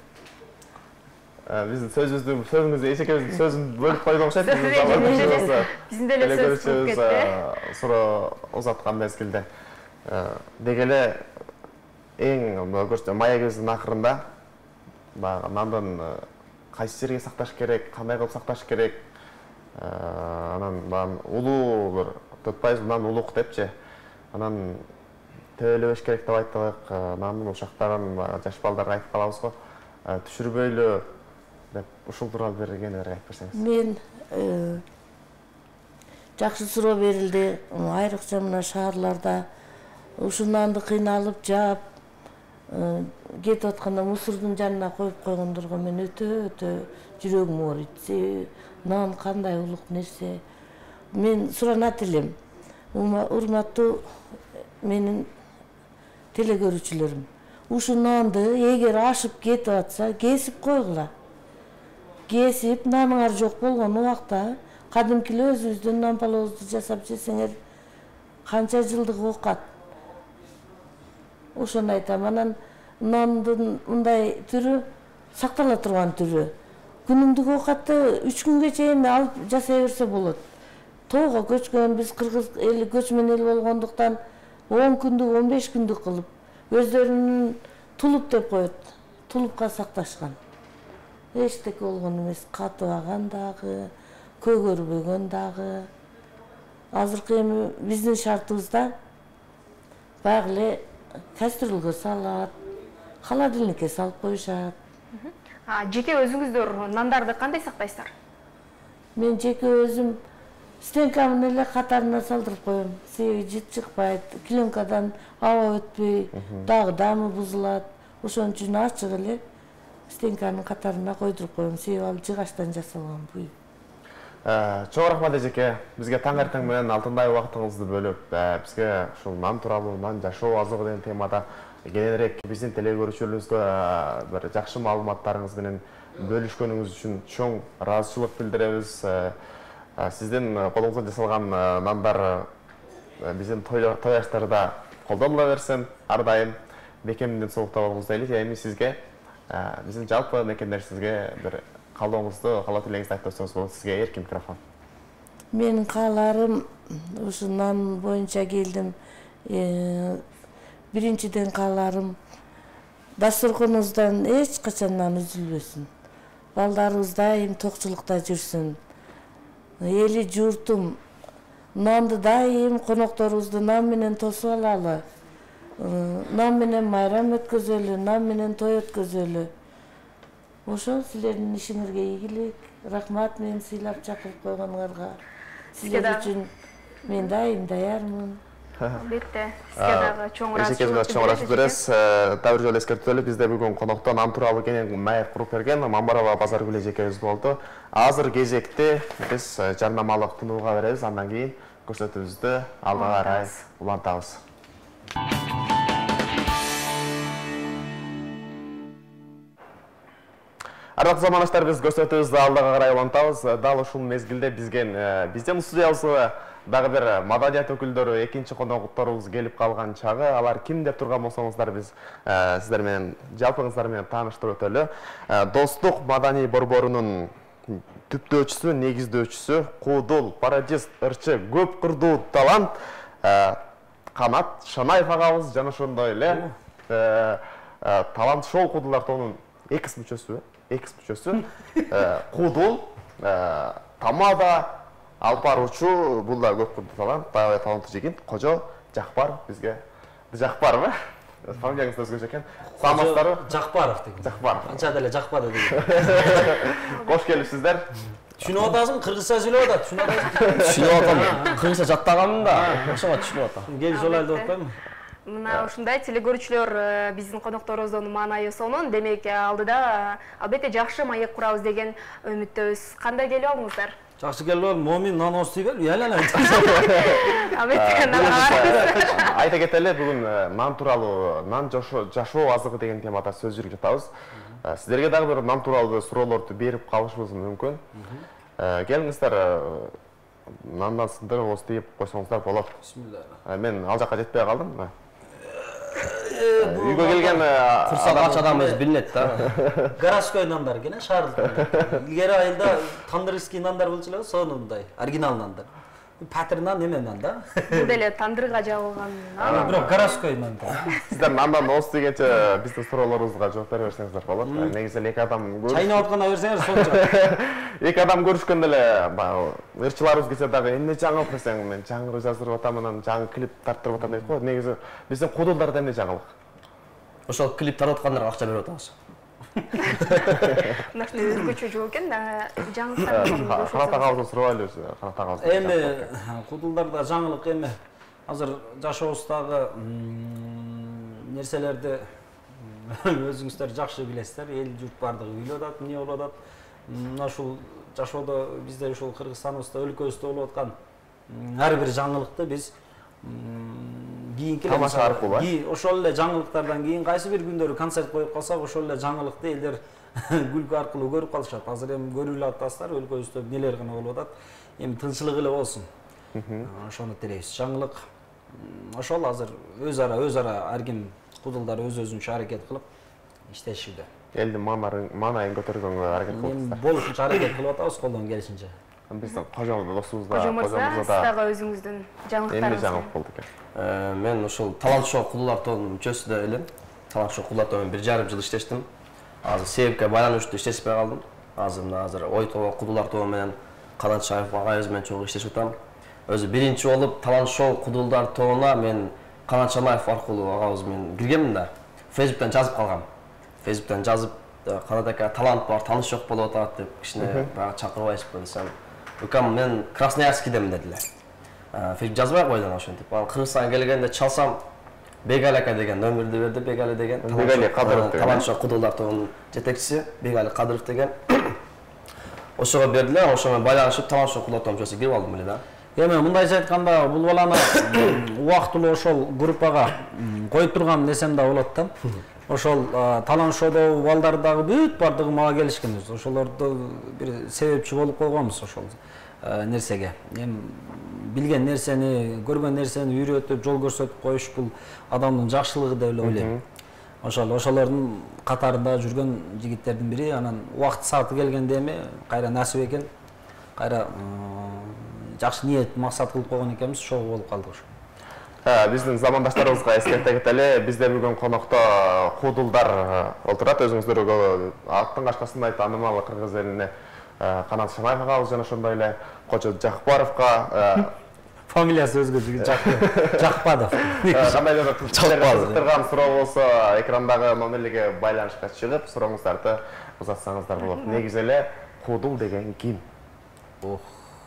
биздин сөзүбүздү, сөзүңүздү эчекебиздин сөзүн бөлүп койдук окшойт.
Биздин деле сөз болуп кетти.
Суроо узаткан мезгилде дегеле эң маегибиздин акырында баягы нандын кайсы жерге сакташ керек, кандай кылып сакташ керек, анан баягы улуу бир төрт пайыз нан улук депчи, анан төбөлөбөш керек деп айттык, нандын ушактарын жаш балдарга айтып калабыз го, түшүрбөйлү деп ушул тууралуу бир кенелер айтып берсеңиз.
Мен жакшы суроо берилди. Айрыкча мына шаарларда ушу нанды кыйналып жаап кетип атканда мусордун жанына коюп койгондорго мен өтө өтө жүрөгүм ооруйт. Нан кандай улук нерсе. Мен суранат элем. Урматтуу менин телекөрүүчүлөрүм, ушу нанды эгер ашып кетип атса, кесип койгула. Кесип, наныңар жок болгон убакта кадимки эле өзүбүздүн нан палообузду жасап жесеңер канча жылдык оокат. Ошону айтам. Анан нандын мындай түрү сактала турган түрү. Күнүмдүк оокатты үч күнгө чейин алып жасай берсе болот. Тоого көчкөн, биз кыргыз эли көчмөн эл болгондуктан он күндүк, он беш күндүк кылып өздөрүнүн тулуп деп коет. Тулупка сакташкан. эчтеке болгон эмес, катыбаган дагы, көгөрбөгөн дагы. Азыркы эми биздин шартыбызда баягы эле кастрюльгө салат, холодильникке салып коюшат.
Жеке өзүңүздөр нандарды кандай сактайсыздар?
Мен жеке өзүм стенкамды эле катарына салдырып коем. Себеби жыт чыкпайт, пленкадан аба өтпөй, дагы дамы бузулат. Ошон үчүн ачык эле стенканын катарына койдуруп коем. Себеби ал жыгачтан жасалган буюм.
Чоң рахмат эжеке. Бизге таң эртең менен алтындай убактыңызды бөлүп, бизге ушул нан тууралуу, нан жашоо азыгы деген темада кененирээк биздин телекөрүүчүлөрүбүзгө бир жакшы маалыматтарыңыз менен бөлүшкөнүңүз үчүн чоң ыраазычылык билдиребиз. Сиздин колуңуздан жасалган нандар биздин той аштарда колдонула берсин. Ар дайым мекемдин соолукта болуңуз дейли. Эми сизге биздин жалпы мекемдерибизге бир каалооңузду, каалоо тилегиңизди айтып өтсөңүз болот. Сизге эркин микрофон.
Менин кааларым ушу нан боюнча келдим. Биринчиден кааларым дасторконубуздан эч качан нан үзүлбөсүн. Балдарыбыз дайым токчулукта жүрсүн. Эли журтум нанды дайым конокторубузду нан менен тосуп алалы. Нан менен майрам өткөзөлү, нан менен той өткөзөлү. Ошо силердин ишиңерге ийгилик. Рахмат мени сыйлап чакырып койгонуңарга. Силер үчүн мен дайым даярмын.
Албетте, сизге дагы чоң ыраазычылык
чоң ыраазычылык беребиз. Дагы бир жолу эскертеле, бизде бүгүн конокто нан тууралуу кенен маек куруп берген Мамбарова Базаргүл эжекебиз болду. Азыр кезекте биз жарнамалык тынууга беребиз, андан кийин көрсөтүүбүздү алдыга карай улантабыз. Ардактуу замандаштар, биз көрсөтүүбүздү алдыга карай улантабыз. Дал ушул мезгилде бизген биздин студиябызга дагы бир маданият өкүлдөрү, экинчи конокторубуз келип калган чагы. Алар ким деп турган болсоңуздар, биз сиздер менен жалпыңыздар менен тааныштырып өтөлү. Достук маданий борборунун түптөөчүсү, негиздөөчүсү, куудул, пародист, ырчы, көп кырдуу талант Канат Шанаев агабыз жана ошондой эле талант шоу куудулдар тобунун экс мүчөсү, экс мүчөсү куудул, тамада алпаручу, бул да көп кырдуу талант, аябай таланттуу жигит Кожо Жакпаров бизге. Жакпаров, фамилияңыз өзгөчө экен. Саламатсыздарбы?
Жакпаров деген.
Жакпаров.
Анча деле Жакпаров деген.
Кош келипсиздер.
Түшүнүп атасың, кыргызча сүйлөп атат. Түшүнүп атасың.
Түшүнүп атам. Кыргызча жаттаганмын да. Ошого түшүнүп атам.
Кел солай деп атпаймынбы?
Мына ушундай телекөрүүчүлөр биздин конокторубуздун маанайы сонун. Демек, алдыда албетте жакшы маек курабыз деген үмүттөбүз. Кандай келип алдыңыздар?
Жакшы келип алдым. Момин нан ости бер. Ялала.
Албетте нан.
Айта кетели, бүгүн нан тууралуу, нан жашоо азыгы деген темада сөз жүргүзүп жатабыз. Сиздерге дагы бир нан тууралуу суроолорду берип калышыбыз мүмкүн. Келиңиздер, нандан сындырып остип койсоңуздар болот.
Бисмилlah.
Мен ал жакка жетпей калдым. Үйгө келген
курсак ач адам эч билинет да.
Городской нандар экен, шаардык. Илгери айылда тандырский нандар болчу эле, сонундай, оригинал нандар. Патер нан эме нан да.
Бул деле тандырга жабылган нан.
Бирок городской нан.
Сиздер нандан ос дегенче биздин суроолорубузга жооп бере берсеңиздер болот. Негизи эле эки адам көрүш.
Чайнап атканда берсеңер сонча.
Эки адам көрүшкөндө эле баягы ырчыларыбыз келсе дагы эмне жаңылык десең, мен жаңырып жаздырып атам, анан жаңы клип тарттырып атам дейт го. Негизи биздин куудулдарда эмне жаңылык?
Ошол клип таратып аткандарга акча берип атабыз.
Мына ушундай өзгөчө жооп экен да, жаңылыктар.
Канат агабыздан сурабайлы өзү, Канат агабыз.
Эми куудулдарда жаңылык эми азыр жашообуздагы нерселерди өзүңүздөр жакшы билесиздер. Эл журт бардыгы үйлөп атат, эмне болуп атат. Мына ушул жашоодо бизде ушул Кыргызстаныбызда, өлкөбүздө болуп аткан ар бир жаңылыкты биз кийинки
тамаша аркылуу,
ошол эле жаңылыктардан кийин кайсы бир күндөрү концерт коюп калсак, ошол эле жаңылыкты элдер күлкү аркылуу көрүп калышат. Азыр эми көрүп эле атасыздар, өлкөбүздө эмнелер гана болуп атат. Эми тынччылык эле болсун. Ошону тилейбиз. Жаңылык ошол азыр өз ара өз ара ар ким куудулдар өз өзүнчө аракет кылып иштешүүдө.
Элдин маанайын көтөргөнгө аракет кылып.
Болушунча аракет кылып атабыз колдон келишинче.
Биздин Кожо досубуз да,
Кожо мырза, сиз дагы өзүңүздүн жаңылыктарыңызды.
Эмне жаңылык болду экен?
Мен ушул талант шоу куудулар тобунун мүчөсү да элем. Талант шоу куудулар тобунун бир жарым жыл иштештим. азыр себепке байланыштуу иштешпей калдым. Азыр мына азыр ой тобу, кудулар тобу менен Канатшаев агайыбыз менен чогуу иштешип атам. Өзү биринчи болуп талант шоу кудулдар тобуна мен Канат Шамаев аркылуу агабыз менен киргенмин да. Facebook'tan жазып калгам. Facebook'tan жазып Канат ака талант бар, таныш жок болуп атат деп кичине баягы чакырбайсызбы десем. Укам мен Красноярскийдемин дедилер. Facebook жазбай койдум ошентип. Анан Кыргызстанга келгенде чалсам Бегали ака деген номерди берди, Бегали деген.
Бегали Кадыров деген.
Талант шоу кудулдар тобунун жетекчиси Бегали Кадыров деген. Ошого бердилер, ошо менен байланышып талант шоу кудулдар тобуна кирип алдым эле да.
Эми мындайча айтканда бул баланы убактылуу ошол группага коюп турган десем да болот да. Ошол талант шоудогу балдар дагы бүт бардыгы мага келишкен. Ошолорду бир себепчи болуп койгонбуз ошол нерсеге. Эми билген нерсени, көргөн нерсени үйрөтүп, жол көрсөтүп коюш бул адамдын жакшылыгы деп эле ойлойм. Ошол ошолордун катарында жүргөн жигиттердин бири. Анан убакыт сааты келгенде эми кайра насип экен. Кайра жакшы ниет максат кылып койгон экенбиз, ошого болуп калдык ошо.
Биздин замандаштарыбызга эскерте кетели, бизде бүгүн конокто кудулдар отурат. Өзүңүздөргө аттын кашкасындай таанымал кыргыз элине Канат Шамаев агабыз жана ошондой эле Кочо Жакпаровго
фамилиясы өзгөчө Жакпадов.
Кандайдыр кызыктырган суроо болсо экрандагы номерлерге байланышка чыгып, сурооңуздарды узатсаңыздар болот. Негизи эле кудул деген ким?
Ох.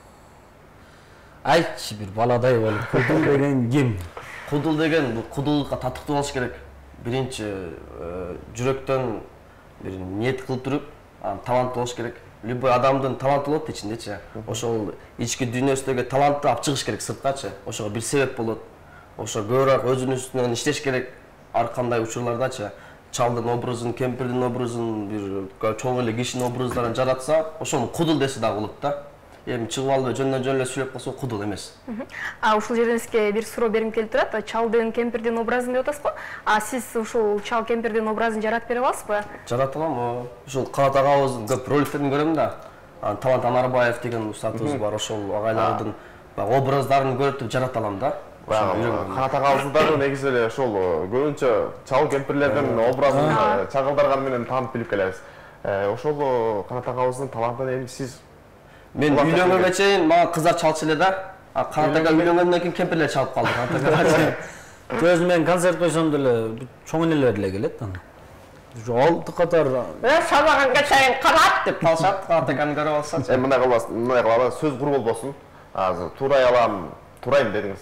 Айтчы бир баладай болуп, кудул деген ким?
Кудул деген бул кудулукка татыктуу болуш керек. Биринчи жүрөктөн бир ниет кылып туруп, талант болуш керек. Любой адамдын таланты болот ичиндечи. Ошол ички дүйнөсүндөгү талантты алып чыгыш керек сырткачы. Ошого бир себеп болот. Ошо көбүрөөк өзүнүн үстүнөн иштеш керек. Ар кандай учурлардачы чалдын образын, кемпирдин образын, бир чоң эле кишинин образдарын жаратса, ошону кудул десе да болот да. Эми чыгып алып жөндөн жөн эле сүйлөп калса кудул эмес.
А ушул жерден сизге бир суроо берим келип турат. Чалдын, кемпирдин образын деп атасыз го? А сиз ушул чал, кемпирдин образын жаратып бере аласызбы?
Жарата алам. Ушул Канат агабыздын көп роликтерин көрөм да. Талант Анарбаев деген устатыбыз бар. Ошол агайлардын образдарын көрүп жарата алам да.
Канат агабызды дагы негизи эле ошол көбүнчө чал, кемпирлердин образын чагылдырган менен таанып билип келебиз. Ошол Канат агабыздын талантын эми сиз
мен үйлөнгөнгө чейин мага кыздар чалчу эле да. Канат ага үйлөнгөндөн кийин кемпирлер чалып калды. Канат ага
өзү мен концерт койсом деле чоң энелер эле келет ана. Алты катар
э шабаганга чейин Канат деп талшат. Канат аганы көрүп алсачы.
Эми мындай кылабыз, мындай кылабыз, сөз куру болбосун. Азыр турай алам, турайм дедиңиз.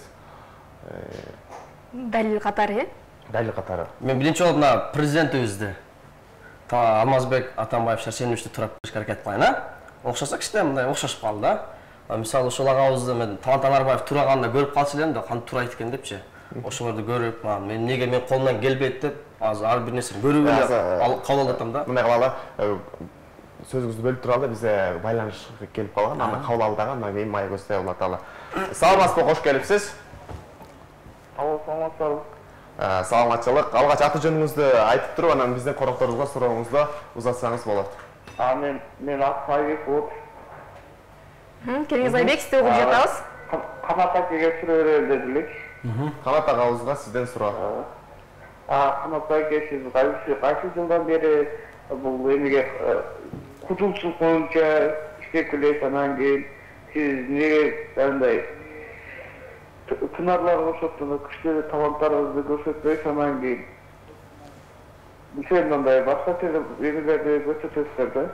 Далил катары, э?
Далил катары.
Мен биринчи болуп мына президентибизди Алмазбек Атамбаев Шаршеновичти турап беришке аракет кылайын, а? Окшосо кичине мындай окшошуп калды да. Мисалы ошол агабызды мен Талант Анарбаев тураганда көрүп калчу элем да, кантип турайт экен депчи. Ошолорду көрүп, мен эмнеге мен колумдан келбейт деп, азыр ар бир нерсени көрүп эле кабыл алып атам да.
Мындай кылалы, сөзүңүздү бөлүп туралы, бизде байланыш келип калган, аны кабыл алдыгы, андан кийин май көздөй улаталы. Саламатсызбы, кош келипсиз.
Алло, саламатсызбы.
Саламатчылык. Алгач аты жөнүңүздү айтып туруп, анан биздин конокторубузга сурооңузду узатсаңыз болот.
А мен мен Айбек болот.
Кеңиз Айбек, сизди угуп жатабыз.
Канат акеге суроо берели дедилик.
Канат агабызга сизден суроо.
А Канат аке, сиз кайсы жылдан бери бул эмеге кудулчулук боюнча иштеп келесиз, анан кийин сиз эмнеге андай тынарларга окшоп күчтүү таланттарыңызды көрсөтпөйсүз, анан кийин Мисен мындай башкача эмелерди көрсөтөсүздөр да.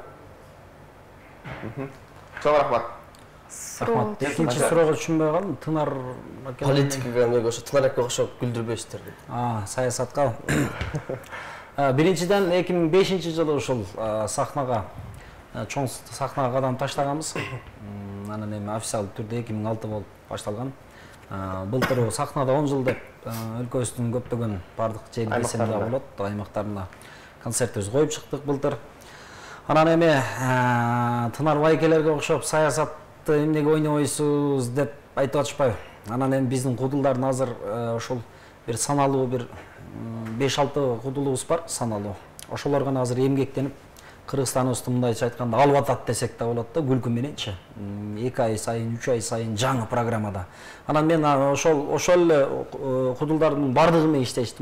Чоң рахмат.
Рахмат. Экинчи суроого түшүнбөй калдым. Тынар
политикага эмеге ошо Тынар аке окшоп күлдүрбөйсүздөр деп.
А, саясатка. Биринчиден эки миң бешинчи жылы ушул сахнага чоң сахнага кадам таштаганбыз. Анан эми официалдуу түрдө эки миң алты болуп башталган. Былтыр сахнада он жыл деп өлкөбүздүн көптөгөн бардык жери десем да болот, аймактарында концертибиз коюп чыктык былтыр. Анан эми Тынар байкелерге окшоп саясатты эмнеге ойнобойсуз деп айтып атышпайбы. Анан эми биздин кудулдардын азыр ошол бир саналуу бир беш алты кудулубуз бар, саналуу. Ошолор гана азыр эмгектенип Кыргызстаныбызды мындайча айтканда алып атат десек да болот да, күлкү мененчи. эки ай сайын, үч ай сайын жаңы программада. Анан мен ошол ошол эле кудулдардын бардыгы менен иштештим.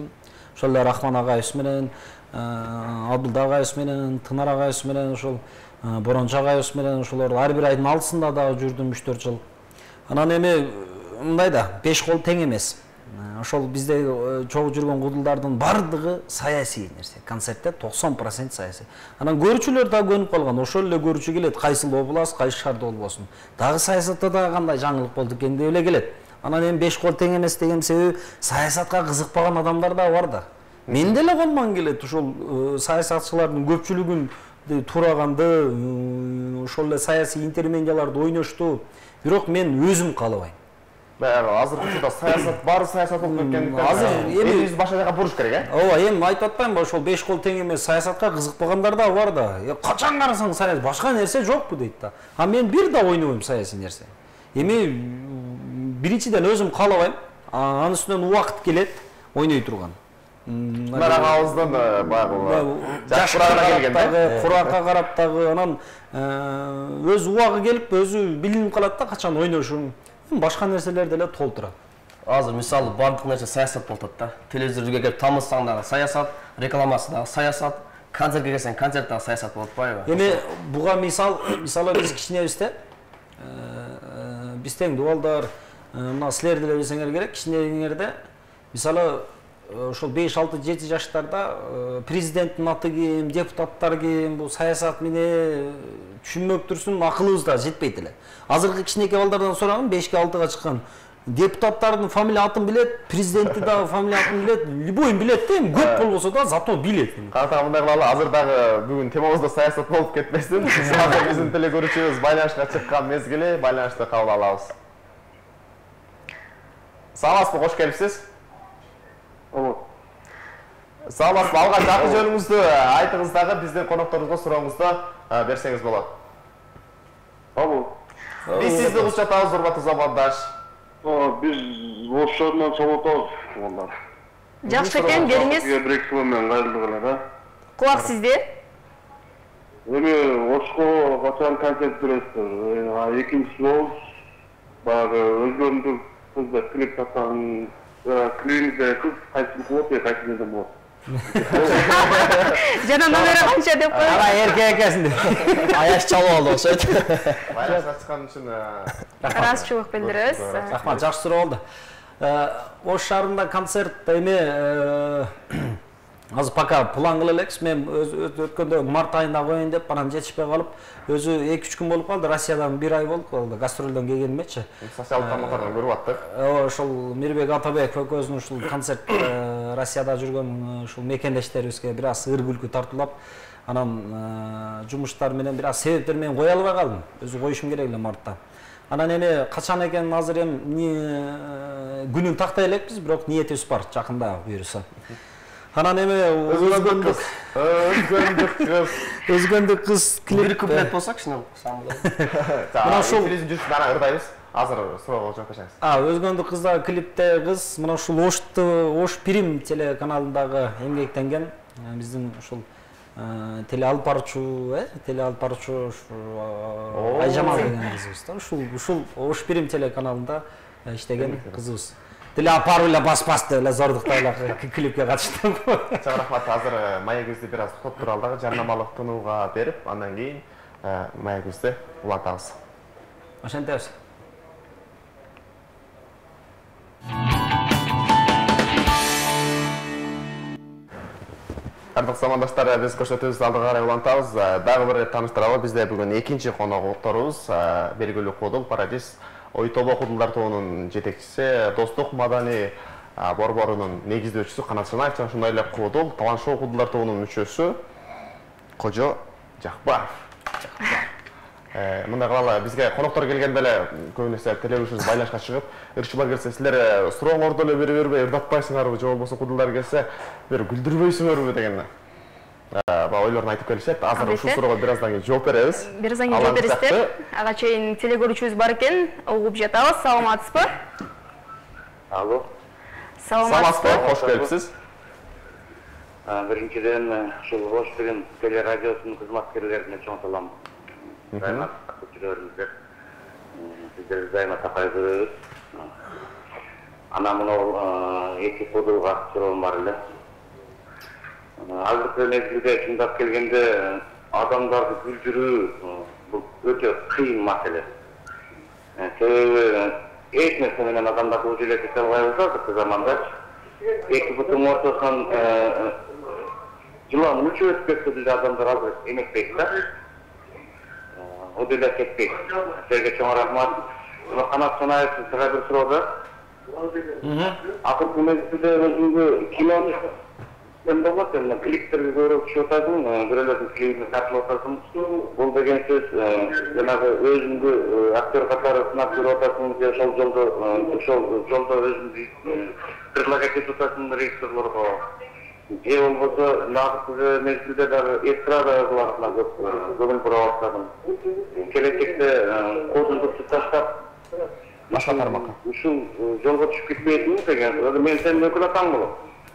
ошол эле Рахман агайыбыз менен, Абдулда агайыбыз менен, Тынар агайыбыз менен, ошол Борончу агайыбыз менен ошолор ар бир айдын алтысында да жүрдүм үч төрт жыл. Анан эми мындай да беш кол тең эмес. Ошол бизде чогуу жүргөн кудулдардын бардыгы саясий нерсе. Концертте токсон процент саясий. Анан көрүүчүлөр да көнүп калган. Ошол эле көрүүчү келет, кайсыл област, кайсы шаарда болбосун. Дагы саясатта да кандай жаңылык болду экен деп эле келет. Анан эми беш кол тең эмес деген себеби саясатка кызыкпаган адамдар да бар да. Мен деле колман келет ошол саясатчылардын көпчүлүгүн тураганды, ошол эле саясий интермедияларды ойношту. Бирок мен өзүм каалабайм.
Азыркы учурда саясат баары саясат болуп кеткендиктен азыр элибизди башка жака буруш керек, э?
Ооба, эми айтып атпаймынбы, ошол беш кол тең эмес саясатка кызыкпагандар да бар да. Качан карасаң саясат, башка нерсе жокпу дейт да. А мен бир да ойнобойм саясий нерсе. Эми биринчиден өзүм каалабайм, анын үстүнөн убакыт келет ойной турган.
Тынар агабыздын баягы
жаш келген да, куракка карап дагы анан өз убагы келип, өзү билинип калат да качан ойношун. Башка нерселер деле толтурат.
Азыр мисалы бардык нерсе саясат болуп атат да. Телевизорго келип тамызсаң дагы саясат, рекламасы дагы саясат, концертке келсең концерт дагы саясат болуп атпайбы?
Эми буга мисал, мисалы биз кичинебизде, биз тең дубалдар, мына силер деле билсеңер керек, кичинеңерде мисалы ошол беш алты жети жаштарда президенттин аты ким, депутаттар ким, бул саясат менен түшүнмөк турсун, акылыбыз да жетпейт эле. Азыркы кичинекей балдардан сураган бешке алтыга чыккан депутаттардын фамилия атын билет, президентти дагы фамилия атын билет, любойун билет да, эми көп болбосо да, зато билет.
Кантип мындай кылалы, азыр дагы бүгүн темабызда саясат болуп кетпесин. Азыр биздин теле көрүүчүбүз байланышка чыккан мезгили, байланышты кабыл алабыз. Саламатсызбы, кош келипсиз. Саламатсызбы, алгач аты жөнүңүздү айтыңыз дагы биздин конокторубузга сурооңузду берсеңиз болот.
Алло.
Биз сизди кутчатабыз, урматтуу замандаш.
Биз Ош шаарынан чалып атабыз, туугандар.
Жакшы экен, бериңиз.
бир эки жыл менен кайрылдык эле да.
Кулак сизде.
Эми Ошко качан концерт бересиздер? Экинчиси болуп, баягы өзгөрүндүк кызды клип тапкан, клипте кыз кайсысын кылып, кайсысын болот.
Жана номери канча деп коюп.
Ана эркек экенсиң деп.
Аяш чалып алды окшойт.
Байланышка чыккан үчүн
ыраазычылык билдиребиз.
Рахмат, жакшы суроо болду. Ош шаарында концерт эми азыр пока план кыла элекпиз. Мен өткөндө март айында коеюн деп, анан жетишпей калып, өзү эки үч күн болуп калды. Россиядан бир ай болуп калды, гастролдон келгенимечи.
Социалдык тармактардан көрүп аттык.
Ошол Мирбек Атабеков экөөбүздүн ушул концерт Россияда жүргөн ушул мекендештерибизге бир аз ыр күлкү тартуулап, анан жумуштар менен бир аз себептер менен кое албай калдым. Өзү коюшум керек эле мартта. Анан эми качан экенин азыр эми күнүн тактай элекпиз, бирок ниетибиз бар, жакында буюрса. Анан эми өзгөндүк кыз, өзгөндүк кыз, өзгөндүк кыз
клип куплет болсо кичине самбыл.
Мына ушул телевизион жүрүшүн ана ырдайбыз. Азыр суроого жооп берсеңиз.
А, өзгөндүк кыздагы клипте кыз мына ушул Ошты, Ош Прим телеканалындагы эмгектенген биздин ушул теле алып баруучу, э, теле алып баруучу Айжамал деген кызыбыз да. Ушул ушул Ош Прим телеканалында иштеген кызыбыз. Теле апарып эле бас-басты эле зордуктай эле клипке катыштым.
Чоң рахмат. Азыр маегибизди бир аз токтоп туруп алдыгы жарнамалык тынууга берип, андан кийин маегибизди улантабыз.
Ошентебиз.
Ардык замандаштар, биз көрсөтүүбүздү алдыга карай улантабыз. Дагы бир рет тааныштыралы, бизде бүгүн экинчи конокторубуз белгилүү кудул Парадис Ой Тобо кудулдар тобунун жетекчиси, Достук Маданий борборунун негиздөөчүсү Канат Шанаев, жана ошондой эле кудул Талан Шоу кудулдар тобунун мүчөсү Кожо Жакбаев. Мындай кылалы, бизге коноктор келгенде эле көбүн эсе телевизорубуз байланышка чыгып, ырчылар келсе, силер сурооңорду эле бере бербей, ырдатпайсыңарбы, же болбосо кудулдар келсе, бир күлдүрбөйсүңөрбү дегенде. Ба ойлорун айтып келишет. Азыр ушул суроого бир аздан кийин жооп беребиз.
Бир аздан кийин жооп бересиздер. Ага чейин теле көрүүчүбүз бар экен, угуп жатабыз. Саламатсызбы?
Алло.
Саламатсызбы?
Кош келипсиз.
Биринчиден ушул Ош деген теле радиосунун кызматкерлерине чоң салам. Рахмат, күтүлөрүңүздөр. Сиздерди дайыма такай көрөбүз. Анан мына эки кудулга суроом бар эле. азыркы мезгилде чындап келгенде адамдарды күлдүрүү бул өтө кыйын маселе. Себеби эч нерсе менен адамдарды ужил эте албайбыз азыркы заманда. Эки бутун ортосунан жылан учуп өтүп кетсе деле адамдар азыр эмектейт да. О деле кетпейт. Сизге чоң рахмат. Канат Санаев сага бир суроо бар. Акыркы мезгилде өзүңгү кино мен болот, мен клиптерге көрүп түшүп атасың, бирөөлөрдүн клибине тартылып атасың. Бул деген сөз жанагы өзүңгү актер катары сынап көрүп атасың, же ошол жолдо ошол жолдо өзүңдү предлагать этип атасың режиссерлорго. Же болбосо акыркы мезгилде дагы эстрадаларына көп көңүл бура баштадым. Келечекте кодуңду таштап
башка тармакка
ушул жолго түшүп кетпейсиңби деген. Мен сенин өкүл атаң болом.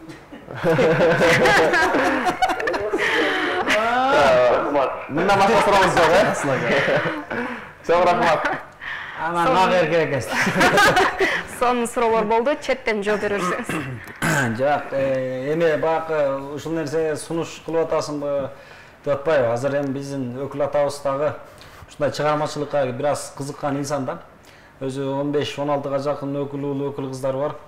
Мындан башка сурообуз жок, э? Чоң рахмат.
Анан нагер керек экенсиз.
Сонун суроолор болду, четтен жооп бере берсеңиз.
Жок, эми баягы ушул нерсе сунуш кылып атасыңбы деп атпайбы? Азыр эми биздин өкүл атабыз дагы ушундай чыгармачылыкка бир аз кызыккан инсан да. Өзү он беш он алтыга жакын өкүл өкүл кыздар бар.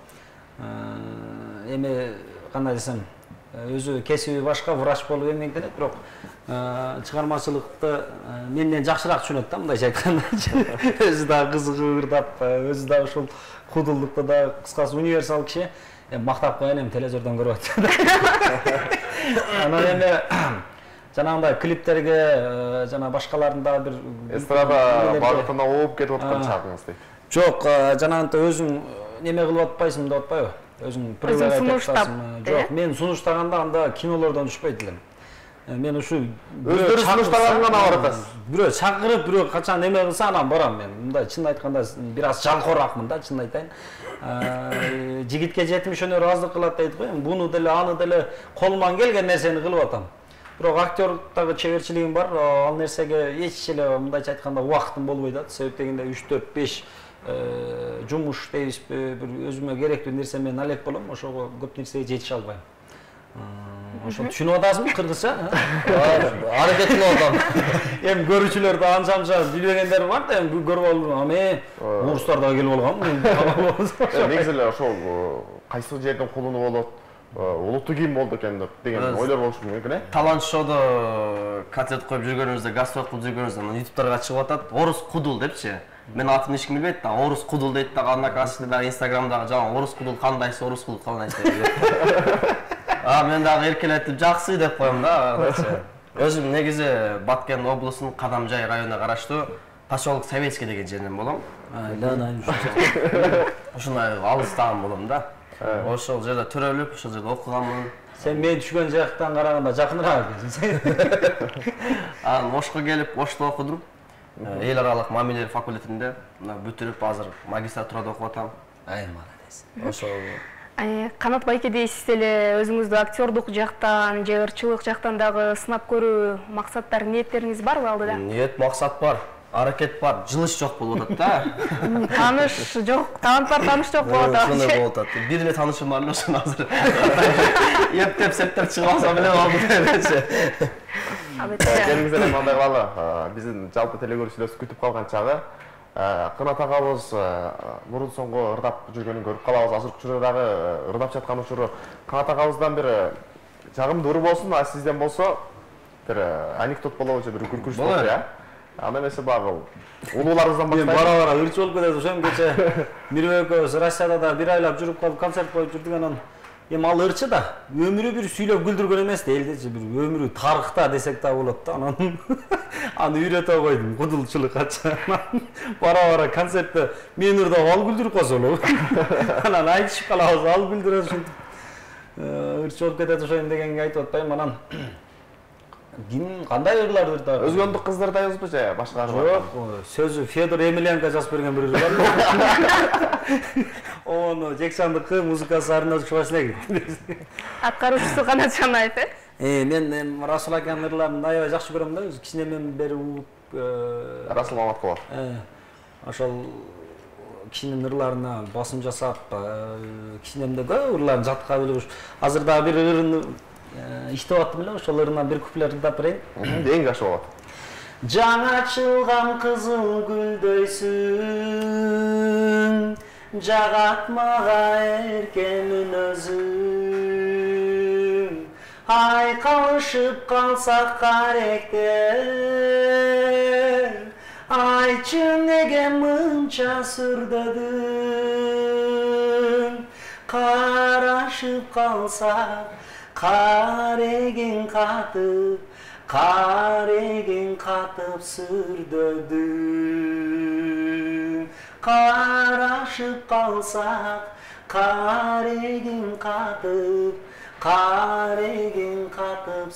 Эми кандай десем, өзү кесиби башка, врач болуп эмгектенет, бирок чыгармачылыкты менден жакшыраак түшүнөт да, мындайча айтканда. Өзү дагы кызыгып ырдап, өзү дагы ушул кудулдукта да кыскасы универсал киши. Эми мактап коеюн, эми тележордон көрүп атат. Анан эми жанагындай клиптерге жана башкалардын дагы бир
эстрада багытына ооп кетип аткан чагыңыз дейт.
Жок, жанагындай өзүң неме кылып атпайсың деп атпайбы? Өзүң
өзүң сунуштап.
Жок, мен сунуштаганда анда кинолордон түшпөйт элем. Мен ушу
өздөрү сунуштаганга гана баратасыз.
Бирөө чакырып, бирөө качан неме кылса анан барам мен. Мындай чын айтканда бир аз жалкооракмын да, чын айтайын. Жигитке жетимиш өнөр аздык кылат дейт го. Буну деле, аны деле колуман келген нерсени кылып атам. Бирок актерлуктагы чеберчилигим бар. Ал нерсеге эч эле мындайча айтканда убактым болбой да. Себеп дегенде үч төрт беш жумуш дейбизби, бир өзүмө керектүү нерсе менен алек болом, ошого көп нерсеге жетише албайм. Ошо түшүнүп атасыңбы кыргызча?
Аракет кылып атам.
Эми көрүүчүлөр да анча-анча билбегендер бар да, эми көрүп алдым. Аме орустар да келип алган.
Негизи эле ошол кайсы жердин кулуну болот, улуттуу кийим болду экен деген ойлор болушу мүмкүн, э?
Талант шоудо концерт коюп жүргөнүбүздө, гастроль кылып жүргөнүбүздө ютубтарга чыгып атат. Орус кудул депчи. Мен атын эч ким билбейт да, орус кудул дейт да, андакасы да Инстаграмдагы жана орус кудул кандайсы, орус кудул кандайсы деп. А мен дагы эркелетип жакшы деп коем да. Өзүм негизи Баткен облусунун Кадамжай районуна караштуу поселок Советский деген жерден болом. Ушундай алыстан болом да. Ошол жерде төрөлүп, ошол жерде окуганмын.
Сен мен түшкөн жактан караганда жакыныраак экенсиң.
Анан Ошко келип, Ошто окудум. Эл аралык мамилелер факультетинде бүтүрүп азыр магистратурада окуп атам.
Ай, молодец.
Ошол
Канат байке дейсиз эле, өзүңүздү актерлук жактан, же ырчылык жактан дагы сынап көрүү максаттар, ниеттериңиз барбы алдыда?
Ниет, максат бар, аракет бар, жылыш жок болуп атат да.
Таныш жок, талант бар, таныш жок болуп атат.
Ошондой болуп атат. Бир эле таанышым бар эле, ошону азыр эптеп септеп чыгып алсам эле болду депчи.
Келиңиз эле мындай кылалы, биздин жалпы телегөрүүчүлөр күтүп калган чагы Канат агабыз мурун соңго ырдап жүргөнүн көрүп калабыз. Азыркы учурда дагы ырдап жаткан учуру Канат агабыздан бир жагымдуу ыр болсун, а сизден болсо бир анекдот болобу, бир күлкүнчүү болот я. Анда эмесе багы улууларыбыздан баштайбыз.
Мен бара-бара ырчы болуп кетет, ошон кече Мирбек экөөбүз Россияда да бир айлап жүрүп калып концерт коюп жүрдүк, анан эми ал ырчы да өмүрү бир сүйлөп күлдүргөн эмес да, элдечи бир өмүрү тарыхта десек да болот да. Анан аны үйрөтө койдум кудулчулуккачы. Бара-бара концертте мен ырдап ал күлдүрүп койсо болобу. Анан айтышып калабыз, ал күлдүрөт, ушинтип ырчы болуп кетет ошон дегенге айтып атпайм. Анан ким кандай ырлар ырдап?
Өзгөндүк кыздар жазыппы же, башка ыр бар?
Жок, сөзү Федор Емельянко жазып берген бир ыр бар. Ону жександыкы музыкасы Арнольд Шварценеггер.
Аткаруучусу Канат Жанаев, э?
Э, мен Расул аканын ырларын аябай жакшы көрөм да, өзү кичинемден бери угуп.
Расул Маматкулов.
Э, ошол кишинин ырларына басым жасап, кичинемде көп ырларын жатка билип, азыр дагы бир ырын иштеп аттым эле, ошолорунан бир куплет тыңдап берейин.
Эң жакшы болот.
Жаңа ачылган кызыл гүлдөйсүң, жагат мага эркемин өзүң. Айкалышып калсак каректе, айтчы неге мынча сүрдөдүң. Карашып калсак карегин катып, карегин катып сүрдөдүң. Карашып калсак карегин катып, карегин катып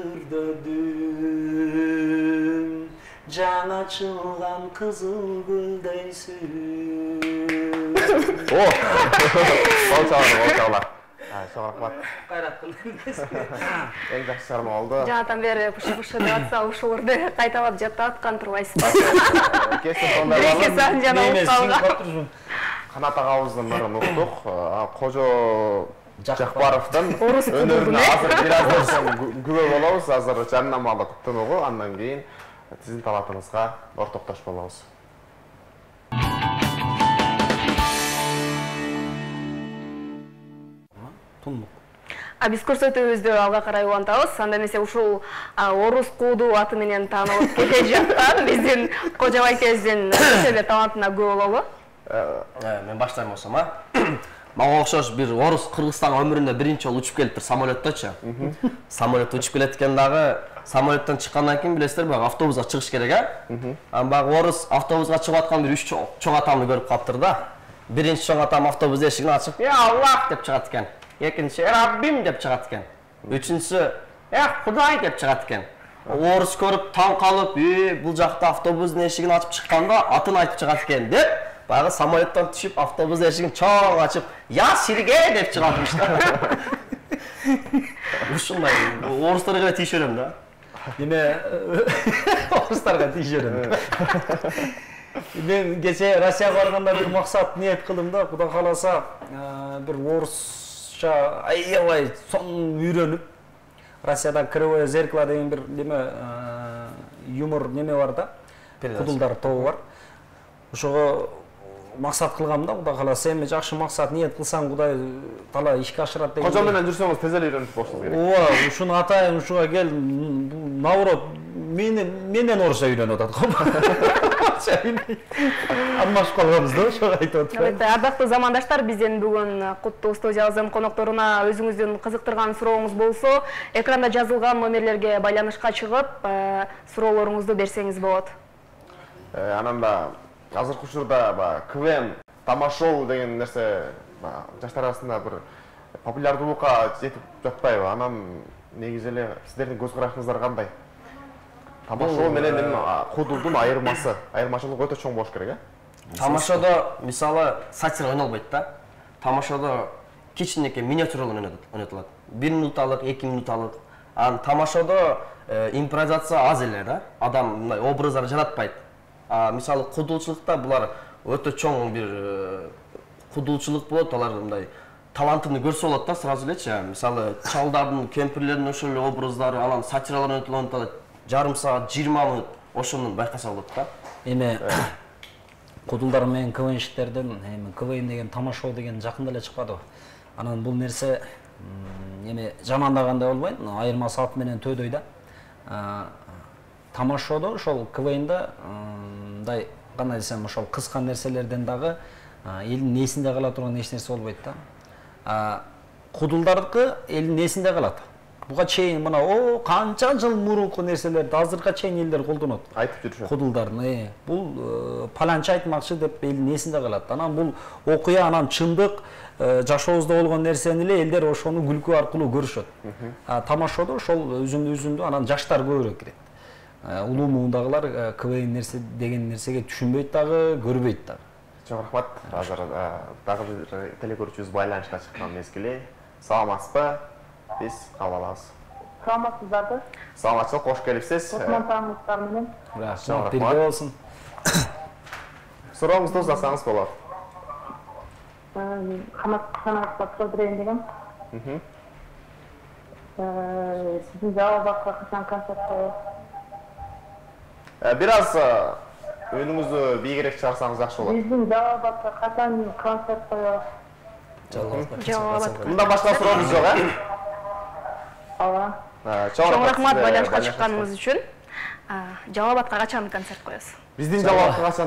сүрдөдүң. Жаңа ачылган кызыл гүлдөйсүң.
О! Ол чалар, ол чалар. Çok rahmat.
Kayrat kıldınız.
En жақсы шығарма oldu.
Жаңадан бері пұшы-пұшы деп атса, ошолорду кайталап жаттаткан турбайсыз ба?
Кесіп сондай
Бір-екі сан жана
Емес, сен
укталган.
қаптырсың.
Қанат ағабыздың бірін ұқтық. Қожо Жақпаровтың
Орыс
өнеріне
құдылды
азыр біраздан соң күбе болабыз. Азыр жарнамалық тынуғы, андан кейін сіздің талатыңызға ортоқташ болабыз.
А биз көрсөтүүбүздү алга карай улантабыз. Анда эмесе ушул орус кууду аты менен таанылып кете жаткан биздин Кожо байкебиздин эле талантына күбө болобу.
Мен баштайм болсом, а? Мага окшош бир орус Кыргызстанга өмүрүндө биринчи жолу учуп келиптир самолетточу. Самолетте учуп келеткен дагы самолеттен чыккандан кийин билесиздер, баягы автобуска чыгыш керек, а? Анан баягы орус автобуска чыгып аткан бир үч чоң атамды көрүп калыптыр да. Биринчи чоң атам автобус эшигин ачып, "Я Аллах" деп чыгат экен. Экинчи "Раббим" деп чыгат экен. Үчүнчүсү "Эх, Кудай" деп чыгат экен. Орус көрүп таң калып, "Э, бул жакта автобустун эшигин ачып чыкканда атын айтып чыгат экен" деп, баягы самолеттен түшүп автобус эшигин чоң ачып, "Я Сергей" деп чыгатмыш да. Ушундай орустарга тийише берем да.
Эме орустарга тийише берем. Мен кече Россияга барганда бир максат ниет кылдым да, Кудай кааласа, бир орусча аябай сонун үйрөнүп, Россияда Кривое зеркало деген бир неме юмор неме бар да, кудулдар тобу бар. Ошого максат кылгам да, Кудай кааласа, эми жакшы максат ниет кылсаң Кудай талай ишке ашырат деген.
Кожо менен жүрсөңүз тез эле үйрөнүп болушуңуз керек.
Ооба, ушуну атайын, ушуга кел, наоборот, менен менен орусча үйрөнүп атат го. Алмашып калганбыз да, ошого айтып атпайбы.
Албетте, ардактуу замандаштар, биздин бүгүн куттуу студиябыздын конокторуна өзүңүздүн кызыктырган сурооңуз болсо, экранда жазылган номерлерге байланышка чыгып, суроолоруңузду берсеңиз болот.
Анан да азыркы учурда КВН, тамашол деген нерсе жаштар арасында бир популярдуулукка жетип жатпайбы? Анан негизи эле сиздердин көз карашыңыздар кандай? Тамашол менен кудулдун айырмасы, айырмачылык өтө чоң болуш керек, э?
Тамашада мисалы сатира ойнолбойт да. Тамашада кичинекей миниатюралар ойнотулат. бир минуталык, эки минуталык. Анан тамашада импровизация аз эле да. Адам мындай образдар жаратпайт. А мисалы кудулчулукта булар өтө чоң бир кудулчулук болот, алар мындай талантын көрсө болот да, сразу элечи. Мисалы чалдардын, кемпирлердин ошол эле образдары, анан сатиралар ойнотулат. Жарым саат, жыйырма мүнөт ошондон байкаса болот да.
Эми кудулдар менен КВНщиктерден эми КВН деген тамашоо деген жакында эле чыкпадыбы. Анан бул нерсе эми жамандагандай болбойт, айырмасы ат менен төдөй да. Тамашоодо ошол КВНда мындай кандай десем, ошол кыскан нерселерден дагы элдин эсинде кала турган эч нерсе болбойт да. Кудулдардыкы элдин эсинде калат. Буга чейин мына о канча жыл мурунку нерселерди азыркыга чейин элдер колдонот.
Айтып жүрүшөт.
Кудулдардын, бул паланча айтмакчы деп элдин эсинде калат. Анан бул окуя, анан чындык, жашообузда болгон нерсени эле элдер ошону күлкү аркылуу көрүшөт. Тамашоодо ошол үзүндү-үзүндү анан жаштар көбүрөөк кирет. Улуу муундагылар КВН нерсе деген нерсеге түшүнбөйт дагы, көрбөйт дагы.
Чоң рахмат. Азыр дагы бир телекөрүүчүбүз байланышка чыккан мезгили. Саламатсызбы? Биз кабыл алабыз.
Саламатсыздарбы?
Саламатчылык, кош келипсиз.
Кутмантаңыздар менен.
Рахмат, бирге болсун.
Сурооңузду узатсаңыз болот.
Канат канатка суроо берейин дегем. Sizin Жалал-Абадқа қашан концерт қоясыз?
Biraz önünüzü biygirek çıkarsanız yaxşı olur.
Біздің Жалал-Абадқа қашан концерт қоясыз?
Жалал-Абад.
Bundan başka sorumuz yok, ha?
Ала.
Чоң рахмат байланышқа шыққаныңыз үшін. Жалал-Абадқа қашан концерт қоясыз?
Біздің Жалал-Абадқа қашан?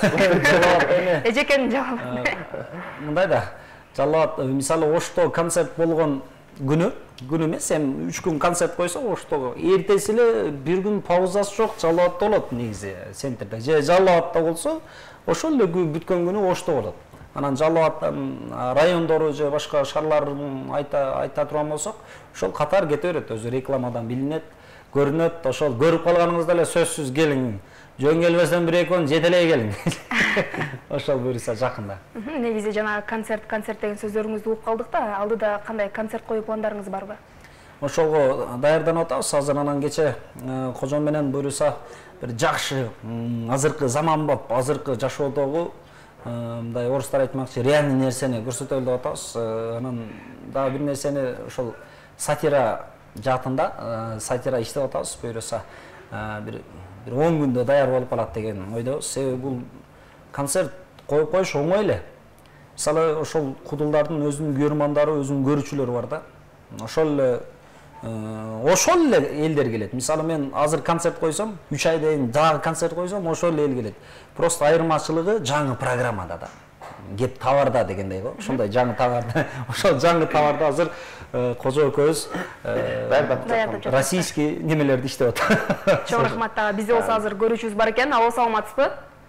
Эжекенің Жалал-Абад.
Мындай да, Жалал-Абад, мисалы Ошто концерт болгон күнү, күнү эмес, эми үч күн концерт койсо Оштого, эртеси эле бир күн паузасы жок Жалал-Абадта болот негизи центрде. Же Жалал-Абадта болсо, ошол эле бүткөн күнү Ошто болот. Анан Жалал-Абадтан райондору же башка шаарларын айта айта турган болсок, ошол катар кете берет, өзү рекламадан билинет, көрүнөт. Ошол көрүп калганыңызда эле сөзсүз келиң. Жөн келбесен бир экөөнү жетелей келиң. Ошол буюрса жакында.
Негизи жана концерт, концерт деген сөздөрүңүздү угуп калдык да, алдыда кандай концерт коюу пландарыңыз барбы?
Ошого даярданып атабыз. Азыр анан кече кожом менен буюрса бир жакшы, азыркы заманбап, азыркы жашоодогу мындай орустар айтмакчы, реальный нерсени көрсөтөлү деп атабыз. Анан дагы бир нерсени ошол сатира жаатында, сатира иштеп атабыз. Буюрса бир бир он күндө даяр болуп калат деген ойдобуз. Себеби бул концерт коюп коюш оңой эле. Мисалы ошол кудулдардын өзүнүн көрмандары, өзүнүн көрүүчүлөрү бар да. Ошол эле ошол эле элдер келет. Мисалы мен азыр концерт койсом, үч айдан дагы концерт койсом, ошол эле эл келет. Просто айырмачылыгы жаңы программада да. Кеп товарда дегендей го. Ошондой жаңы товарда. Ошол жаңы товарда азыр кожо экөөбүз даярдап российский немелерди иштеп атат.
Чоң рахмат. Бизде болсо азыр көрүүчүбүз бар экен. Алло, саламатсызбы?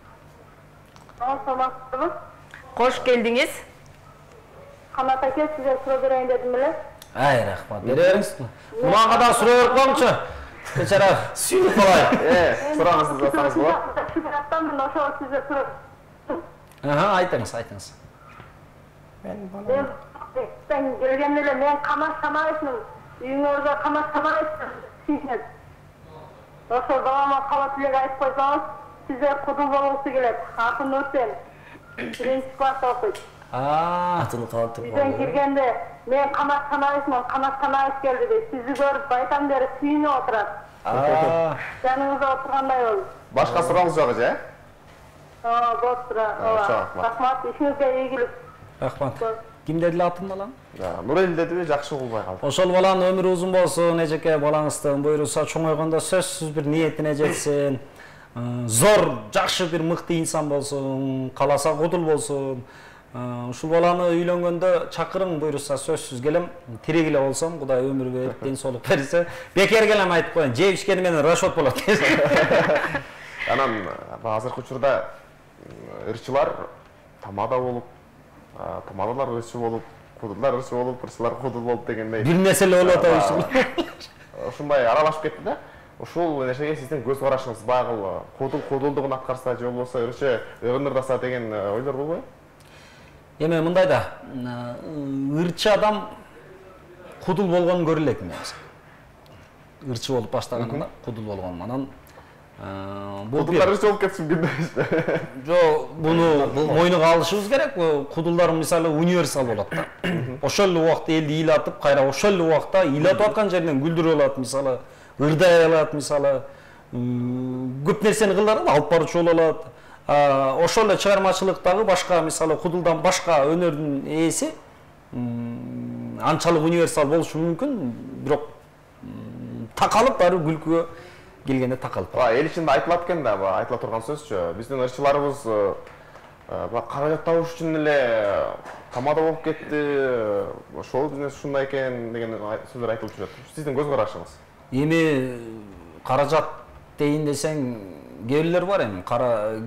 Саламатсызбы?
Кош келдиңиз.
Канат аке, сизге суроо берейин дедим эле.
Ай, рахмат. Бере бериңиз. Мага да суроо берип коюңчу. Кечера сүйүнүп калайын.
Э, сурооңузду жасаңыз болот.
Шүбүраттан мен ошол сизге суроо.
Аха, айтыңыз, айтыңыз.
Мен келгенде эле мен Камаш Самаевдин үйүңөргө Камаш Самаевдин сүйүнөт. Ошол бабама кабат эле айтып койсоңуз, сизге кудул болгусу келет. Аты Нурсен. Биринчи класста окуйт.
Атын калып
Үйдөн киргенде мен Камаш Самаевмин, Камаш Самаев келди дейт. Сизди көрүп айтам бери сүйүнүп отурат. Жаныңызда отургандай болду.
Башка сурооңуз жок же?
Ооба, болуп турат. Ооба. Рахмат, ишиңизге ийгилик.
Рахмат. Ким деди атын балам?
Нурел дедиби, жакшы кылбай калды.
Ошол баланын өмүрү узун болсун, эжеке балаңыздын буйруса чоңойгондо сөзсүз бир ниетине жетсин. Зор, жакшы бир мыкты инсан болсун, кааласа кудул болсун. Ушул баланы үйлөнгөндө чакырың буйруса сөзсүз келем. Тирик эле болсом, Кудай өмүр берип, ден соолук берсе, бекер келем айтып коеюн. Жеп ишкени менен расчет болот.
Анан азыркы учурда ырчылар тамада болуп, тамадалар ырчы болуп, кудулдар ырчы болуп, ырчылар кудул болуп дегендей.
Бир нерселе болуп атабыз.
Ушундай аралашып кетти да. Ушул нерсеге сиздин көз карашыңыз багыл, кудул кудулдугун аткарса же болбосо ырчы ырындырдаса деген ойлор болбойбу?
Эми мындай да, ырчы адам кудул болгонун көрө элек мен. Ырчы болуп баштаганында кудул болгон. Анан
кудулдар ырчы болуп кетсин күндө.
Жо, буну мойнуга алышыбыз керек. Кудулдар мисалы универсал болот да. Ошол эле убакта элди ыйлатып, кайра ошол эле убакта ыйлатып аткан жеринен күлдүрүп алат, мисалы, ырдай алат, мисалы, көп нерсени кылар, алып баруучу боло алат. Ошол эле чыгармачылыктагы башка, мисалы, кудулдан башка өнөрдүн ээси анчалык универсал болушу мүмкүн, бирок такалып баары күлкүгө келгенде такалып.
Эл ичинде айтылат экен да, айтыла турган сөзчү. Биздин ырчыларыбыз каражат табыш үчүн эле тамада болуп кетти, шоу бизнес ушундай экен деген сөздөр айтылып жүрөт. Сиздин көз карашыңыз?
Эми каражат дейин десең, кээ бар эми, кара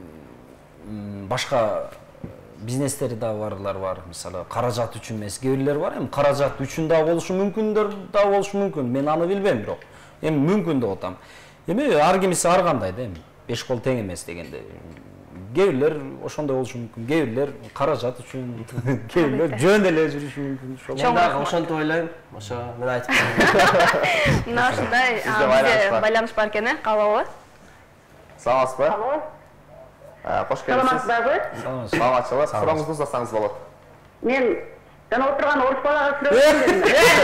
башка бизнестери да барлар бар, мисалы, каражат үчүн эмес, кээ бар эми, каражат үчүн да болушу мүмкүндөр да болушу мүмкүн. Мен аны билбейм, бирок эми мүмкүн деп атам. Эми ар кимиси ар кандай да, эми беш кол тең эмес дегенде. Кээ бирлер ошондой болушу мүмкүн, кээ бирлер каражат үчүн, кээ бирлер жөн эле жүрүшү мүмкүн.
Мен дагы ошентип ойлойм. Ошо мен айтып коеюн.
Мына ушундай бизде байланыш бар экен, э, кабыл.
Саламатсызбы?
Алло.
Кош келипсиз.
Саламатсызбы?
Саламатчылык. Сурооңузду узатсаңыз болот.
Мен Жана отырған орыс балаға сүрөтсүн дедим.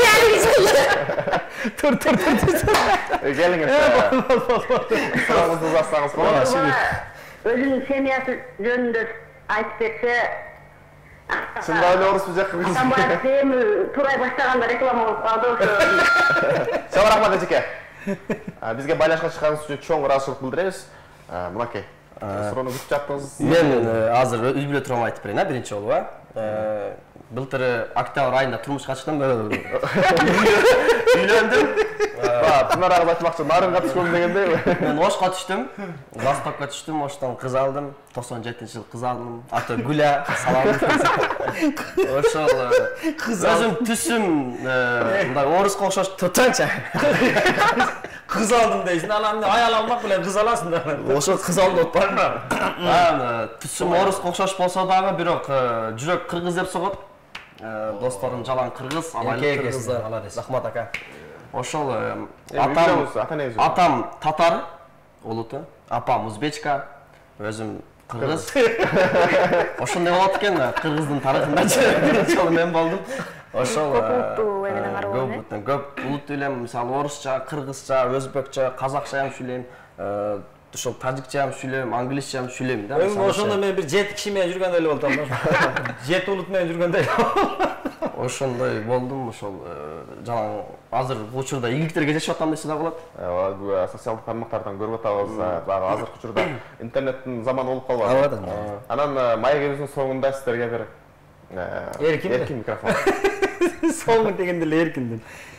Тур, тур, тур.
Келиңиз. Сураңызды узатсаңыз болот.
Өзүнүн семьясы жөнүндө айтып берсе.
Чында эле орусча жакка кыз.
Атамбаев эми турай баштаганда реклама болуп калды ошо.
Чоң рахмат эжеке. Бизге байлашка чыкканыңыз үчүн чоң ыраазычылык билдиребиз. Мынакей. Суроону күтүп жаттыңыз.
Мен азыр үй бүлө туруп айтып берейин, биринчи болуп, а. Былтыр октябрь айында турмушка чыктым. Үйлөндүм.
Пынар агыз айтмакчы, нарынга түшкөм дегендей.
Мен Ошко түштүм. Востокко түштүм, Оштон кыз алдым. токсон жетинчи жылы кыз алдым. Аты Гүля, салам. Ошол өзүм түсүм мындай оруско окшош тотанча.
Кыз алдым дейсиң, анан аял алмак белән кыз аласың да.
Ошо кыз алдым деп барма. Түсүм оруско окшош болсо дагы, бирок жүрөк кыргыз деп согот. Досторум жалаң кыргыз,
Алай кыргыздар алады.
Рахмат ака. Ошол атам атам татар улуту, апам узбечка, өзүм кыргыз. Ошондой болот экен, кыргыздын тарыхындачы биринчи жолу мен болдум. Ошол
көп улуттуу эмеден карабы.
Көп улуттуу элем, мисалы орусча, кыргызча, өзбекче, казакча ham сүйлөйм, ошол тажикче ham сүйлөйм, англисче ham сүйлөйм да.
Эми ошондо мен бир жети киши менен жүргөндөй эле болдум. жети улут менен жүргөндөй.
Ошондой болдум, ошол жалаң азыр учурда ийгиликтерге жашап атам десе да болот.
Ооба, социалдык тармактардан көрүп атабыз, дагы азыркы учурда интернеттин заманы болуп калбады. Анан маегибиздин соңунда сиздерге бир эркин микрофон.
Соңу дегенде эле эркиндин.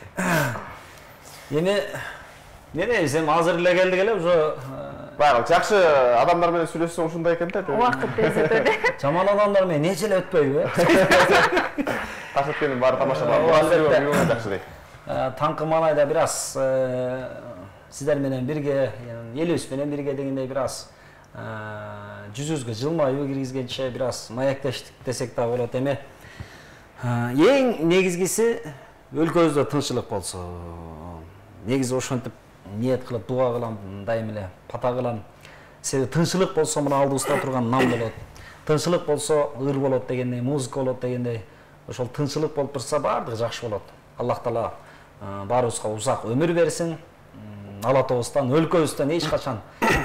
Эми эмне сен азыр эле келдик эле, ошо
Баягы жакшы адамдар менен сүйлөшсөң ушундай экен да.
Убакыт тез өтөдү.
Жаман адамдар менен нече эле өтпөйбү, э?
Таш өткөнүн баары тамашалап, жакшы дейт.
Таңкы маанайда бир аз сиздер менен бирге, элибиз менен бирге дегендей бир аз жүзүбүзгө жылмаюу киргизгенче бир аз маектештик десек да болот эми. Эң негизгиси өлкөбүздө тынччылык болсо. Негизи ошентип ниет кылып дуа кылам, дайым эле пата кылам. Себеби тынччылык болсо мына алдыбызда турган нам болот. Тынччылык болсо ыр болот дегендей, музыка болот дегендей. Ошол тынччылык болуп турса баардыгы жакшы болот. Аллах таала баарыбызга узак өмүр берсин. Ала Тоостан, өлкөбүздөн эч качан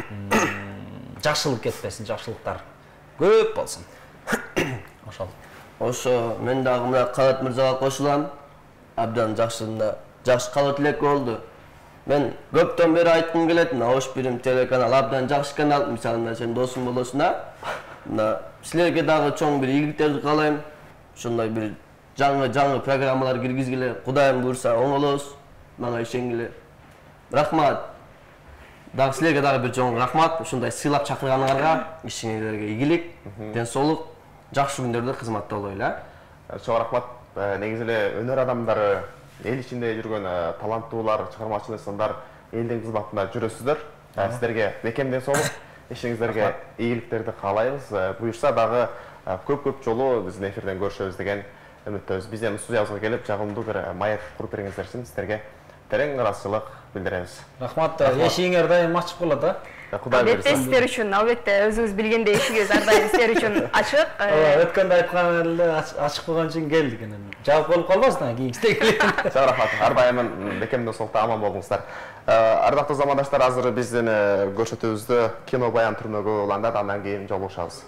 жакшылык кетпесин, жакшылыктар көп болсун. Ошол.
Ошо мен дагы мына Канат мырзага кошулам. Абдан жакшында, жакшы кабыл тилек болду. Мен көптөн бери айткым келет, Ош Бирим телеканал абдан жакшы канал, мисалы сен досум болосуң да. Мына силерге дагы чоң бир ийгиликтерди каалайм. Ошондой бир жаңы-жаңы программалар киргизгиле, Кудайым буйрса оңолобуз, мага ишенгиле. Рахмат. Дагы силерге дагы бир чоң рахмат, ушундай сыйлап чакырганыңарга, ишиңерге ийгилик, ден соолук, жакшы күндөрдө кызматта болойлу.
Чоң рахмат. Негизи эле өнөр адамдары, эл ичинде жүргөн таланттуулар, чыгармачыл инсандар элдин кызматында жүрөсүздөр. Сиздерге бекемден соолук, ишиңиздерге ийгиликтерди каалайбыз. Буюрса дагы көп-көп жолу биздин эфирден көрүшөбүз деген үмүттөбүз. Бизден студиябызга келип, жагымдуу бир маек куруп бергениңиздер үчүн сиздерге терең ыраазычылык билдиребиз.
Рахмат. Эшигиңер дайым ачык болот, а?
Албетте сиздер үчүн, албетте өзүңүз билгендей эшигибиз ар дайым сиздер үчүн ачык.
Ооба, өткөндө айткан эле ачык болгон үчүн келдик эми. Жабык болуп калбасын, кийинчиде келет.
Чоң рахмат. Ар дайым бекемден соолукта аман болуңуздар. Ардактуу замандаштар, азыр биздин көрсөтүүбүздү кино баян түрүнөгө уландат, андан кийин жолугушабыз.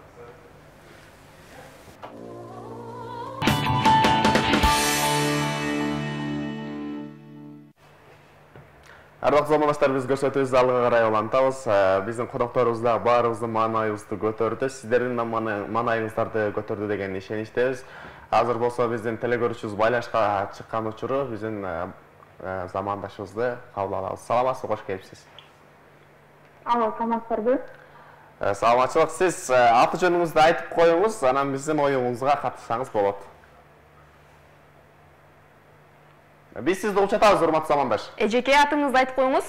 Ардактуу замандаштар, биз көрсөтүүбүздү алга карай улантабыз. Биздин конокторубуз да баарыбыздын маанайыбызды көтөрдү. Сиздердин маанайыңыздарды көтөрдү деген ишеничтебиз. Азыр болсо биздин телекөрүүчүбүз байлашка чыккан учуру биздин замандашыбызды кабыл алабыз. Саламатсызбы, кош келипсиз.
Алло, саламатсыздарбы?
Саламатчылык. Сиз аты жөнүңүздү айтып коюңуз, анан биздин оюңузга катышсаңыз болот. Биз сизди угуп жатабыз, урматтуу замандаш.
Эжеке, атыңызды айтып коюңуз.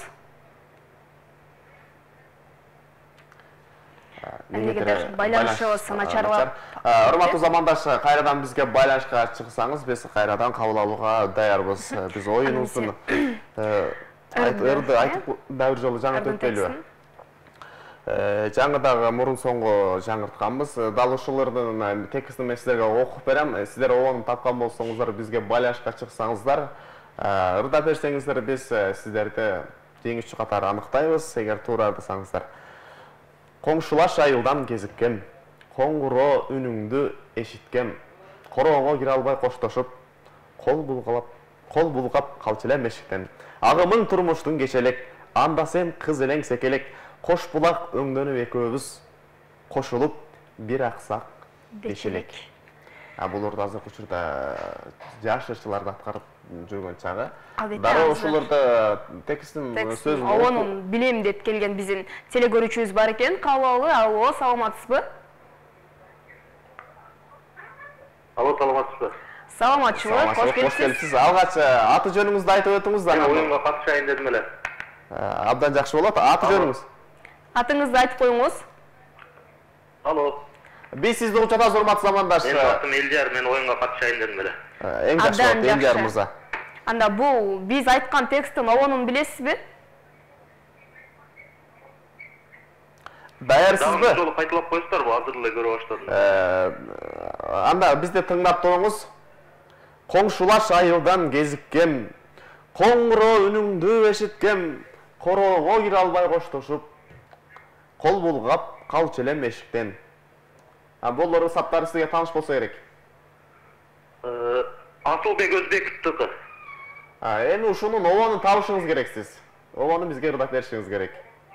Байланышыбыз начарлап.
Урматтуу замандаш, кайрадан бизге байланышка чыксаңыз, биз кайрадан кабыл алууга даярбыз. Биз оюнубуздун ырды айтып да бир жолу жаңыртып өтпөйлүбү? жаңыдағы мұрын соңғы жаңыртқанбыз. Дал ушулардын текстин мен силерге окуп берем. Силер оны тапкан болсоңуздар, бизге байланышка чыксаңыздар, ырдап берсеңиздер, биз сиздерди жеңүүчү катары аныктайбыз, эгер туура ырдасаңыздар. Коңшулаш айылдан кезиккем, коңгуроо үнүңдү эшиткем, короого кире албай коштошуп, кол булгалап, кол булгап калчу элем эшиктен. Агымың турмуштун кечелек, анда сен кыз элең секелек, кош булак өңдөнүп экөөбүз, кошулуп бир аксак бешелек. Бул орду азыркы учурда жаш ырчыларды аткарып жүргөн чагы. Дароо ошолордо текстин сөзүн
Онун билем деп келген биздин телегөрүүчүбүз бар экен. Кабыл, алло, саламатсызбы?
Алло, саламатсызбы?
Саламатчылык, кош
келипсиз. Алгач аты жөнүңүздү айтып өтүңүз да.
Мен оюнга катышайын дедим эле.
Абдан жакшы болот. Аты жөнүңүз?
Атыңызды айтып коюңуз.
Алло.
Биз сизди угуп жатабыз, урматтуу замандаш.
Менин атым Элжар, мен оюнга катышайын дедим эле.
Эң жакшы болот, Элжар мырза.
Анда бул биз айткан текстин обонун билесизби?
Даярсызбы?
Жолу кайталап коюңуздарбы? Азыр эле көрө баштадым.
Анда бизди тыңдап туруңуз. Коңшулаш айылдан кезиккем, коңгуроо үнүңдү эшиткем, короого кире албай коштошуп, кол булгап калчу элем эшиктен. Бул ырсаттар сизге тааныш болсо керек.
Асылбек Өзбековдуку.
Эми ушунун обонун табышыңыз керек сиз. Обону бизге ырдап беришиңиз керек.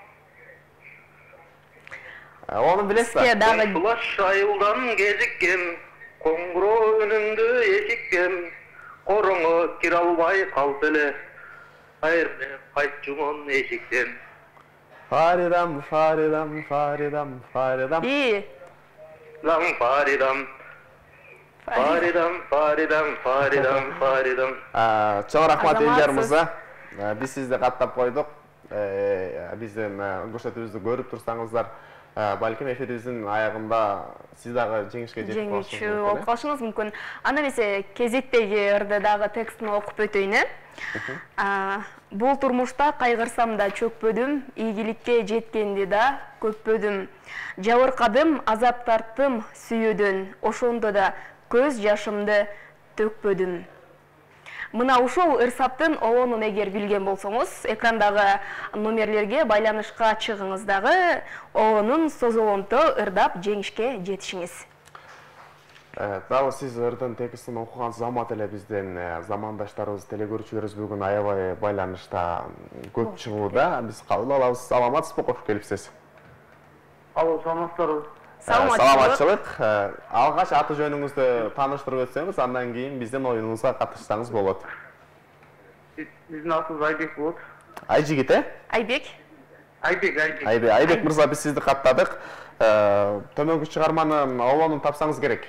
Onu bilesizler.
Koңшулаш айылдан кезиккем, коңгуроо үнүңдү эшиккем, короңо кире албай калды эле, кайрылып кайтчумун эшиктен.
Фаридам, Фаридам, Фаридам, Фаридам.
И.
Лам Фаридам. Фаридам, Фаридам, Фаридам, Фаридам.
Чоң рахмат Элжар мырза. Биз сизди каттап койдук. Биздин көрсөтүүбүздү көрүп турсаңыздар, балким эфирибиздин аягында сиз дагы жеңишке жетип калышыңыз мүмкүн.
Жеңүүчү болуп калышыңыз мүмкүн. Анда эмесе кезектеги ырды дагы текстин окуп өтөйүн. Бул турмушта кайгырсам да чөкпөдүм, ийгиликке жеткенди да көппөдүм. Жабыркадым, азап тарттым сүйүүдөн, ошондо да көз жашымды төкпөдүм. Мына ушул ырсаттын обонун эгер билген болсоңуз, экрандагы номерлерге байланышка чыгыңыз дагы обонун созолонто ырдап жеңишке жетишиңиз.
Дагы сиз ырдын текстин окуган замат эле бизден замандаштарыбыз, телегөрүүчүлөрүбүз бүгүн аябай байланышта көп чыгууда. Биз кабыл алабыз. Саламатсызбы, кош келипсиз.
Алло, саламатсыздарбы?
Саламатчылык. Алгач аты жөнүңүздү тааныштырып өтсөңүз, андан кийин биздин оюнубузга катышсаңыз болот.
Биздин атыбыз Айбек болот.
Айжигит, э?
Айбек.
Айбек, Айбек.
Айбек, Айбек мырза, биз сизди каттадык. Төмөнкү чыгарманын обонун тапсаңыз керек.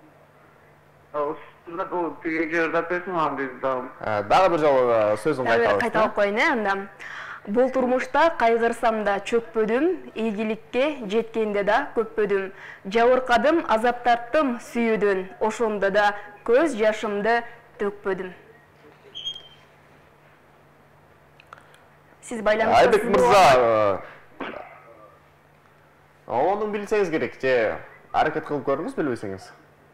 Дагы бир жолу сөзүн кайталап.
Кайталап коюн, э, анда. Бул турмушта кайгырсам да чөкпөдүм, ийгиликке жеткенде да көппөдүм. Жабыркадым, азап тарттым сүйүүдөн, ошондо да көз жашымды төкпөдүм. Сиз байланыштасыз.
Айбек мырза, обонун билсеңиз керек, же аракет кылып көрүңүз, билбесеңиз.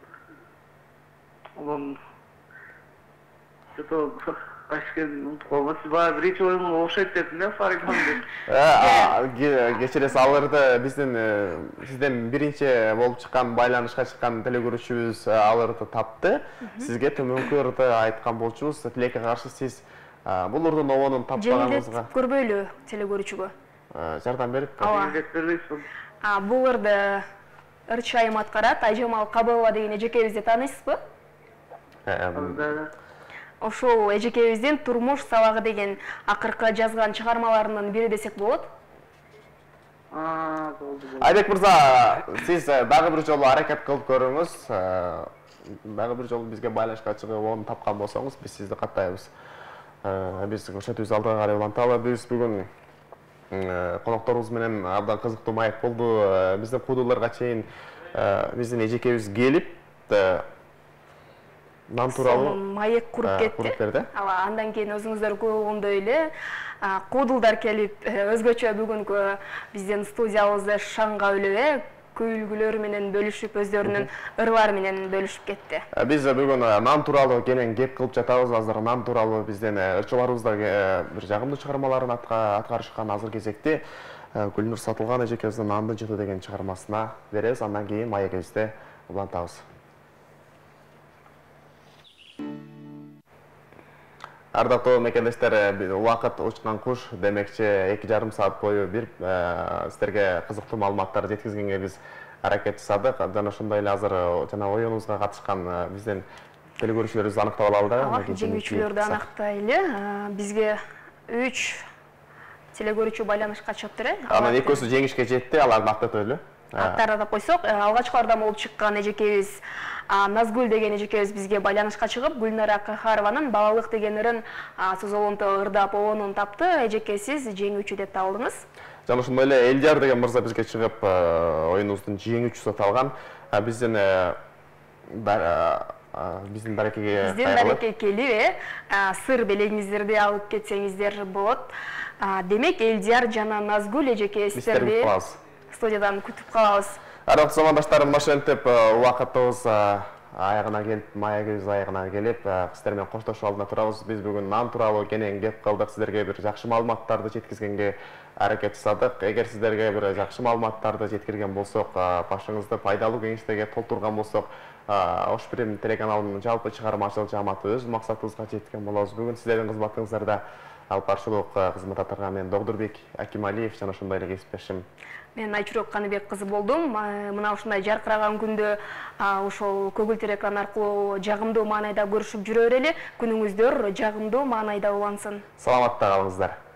Обон Что-то Ашкен, баа биринчи оюн окшойт дептим, да, Фаридам деп.
Кечиресиз, алырды биздин сизден биринчи болуп чыккан, байланышка чыккан телегөрүүчүбүз алырды тапты. Сизге төмөнкү ырды айткан болчубуз. Тилекке каршы сиз бул ырдын обонун таппаганыңызга
жеңилдетип көрбөйлү телегөрүүчүгө.
Жардам берип.
Бул ырды ырчы айым аткарат. Айжамал Кабылова деген эжекебизди тааныйсызбы? Ошол эжекебиздин Турмуш сабагы деген акыркы жазган чыгармаларынын бири десек болот.
Айбек мырза, сиз дагы бир жолу аракет кылып көрүңүз. Дагы бир жолу бизге байланышка чыгып оны тапкан болсоңуз, биз сизди каттайбыз. Биз көрсөтүүбүздү алдыга карай уланталы. Биз бүгүн конокторубуз менен абдан кызыктуу маек болду. Биздин куудуларга чейин биздин эжекебиз келип, нан тууралуу
маек куруп кетти. Ала андан кийин өзүңүздөр көргөндөй эле куудулдар келип өзгөчө бүгүнкү биздин студиябызда шаңга үлүп көйүлгүлөр менен бөлүшүп өздөрүнүн ырлары менен бөлүшүп кетти.
Биз бүгүн нан тууралуу кенен кеп кылып жатабыз. Азыр нан тууралуу биздин ырчыларыбызда бир жагымдуу чыгармаларын аткарышкан азыр кезекте Гүлнур Сатылган эжекебиздин Нандын жыты деген чыгармасына беребиз. Андан кийин маегибизде улантабыз. Ардактуу мекендештер, убакыт учкан куш демекчи эки жарым саат бою бир сиздерге кызыктуу маалыматтарды жеткизгенге биз аракет жасадык. Жана ошондой эле азыр жана оюнубузга катышкан биздин телекөрүүчүлөрүбүздү аныктап алалы да.
Жеңүүчүлөрдү анактайлы. Бизге үч телекөрүүчү байланышка чыгыптыр.
Анан экөөсү жеңишке жетти, аларды аттатайлы.
Аттарды атап койсок, алгачкылардан болуп чыккан эжекебиз Назгүл деген эжекебиз бизге байланышка чыгып, Гүлнара Кахарованын балалык деген ырын Созолонто ырдап обонун тапты. Эжеке, сиз жеңүүчү деп табылдыңыз.
Жана ошондой эле Элдияр деген мырза бизге чыгып, оюнубуздун жеңүүчүсү аталган. Биздин биздин барекеге
биздин барекеге келип, сыр белегиңиздерди алып кетсеңиздер болот. Демек, Элдияр жана Назгүл эжекебиздерди студиядан күтүп калабыз.
Ардактуу замандаштарым, ошентип убакытыбыз аягына келип, маегибиз аягына келип, сиздер менен коштошуу алдында турабыз. Биз бүгүн нан тууралуу кенен кеп кылдык, сиздерге бир жакшы маалыматтарды жеткизгенге аракет жасадык. Эгер сиздерге бир жакшы маалыматтарды жеткирген болсок, башыңызды пайдалуу кеңештерге толтурган болсок, Ош Бирим телеканалынын жалпы чыгармачылык жааматы өз максатыбызга жеткен болобуз. Бүгүн сиздердин кызматыңыздарда алып баруучулук кызмат атарган мен Догдурбек Акималиев жана ошондой эле кесиптешим
мен Айчурок Каныбек кызы болдум. Мына ушундай жаркыраган күндө ошол көгүлтүр экран аркылуу жагымдуу маанайда көрүшүп жүрө берели. Күнүңүздөр жагымдуу маанайда улансын.
Саламатта калыңыздар.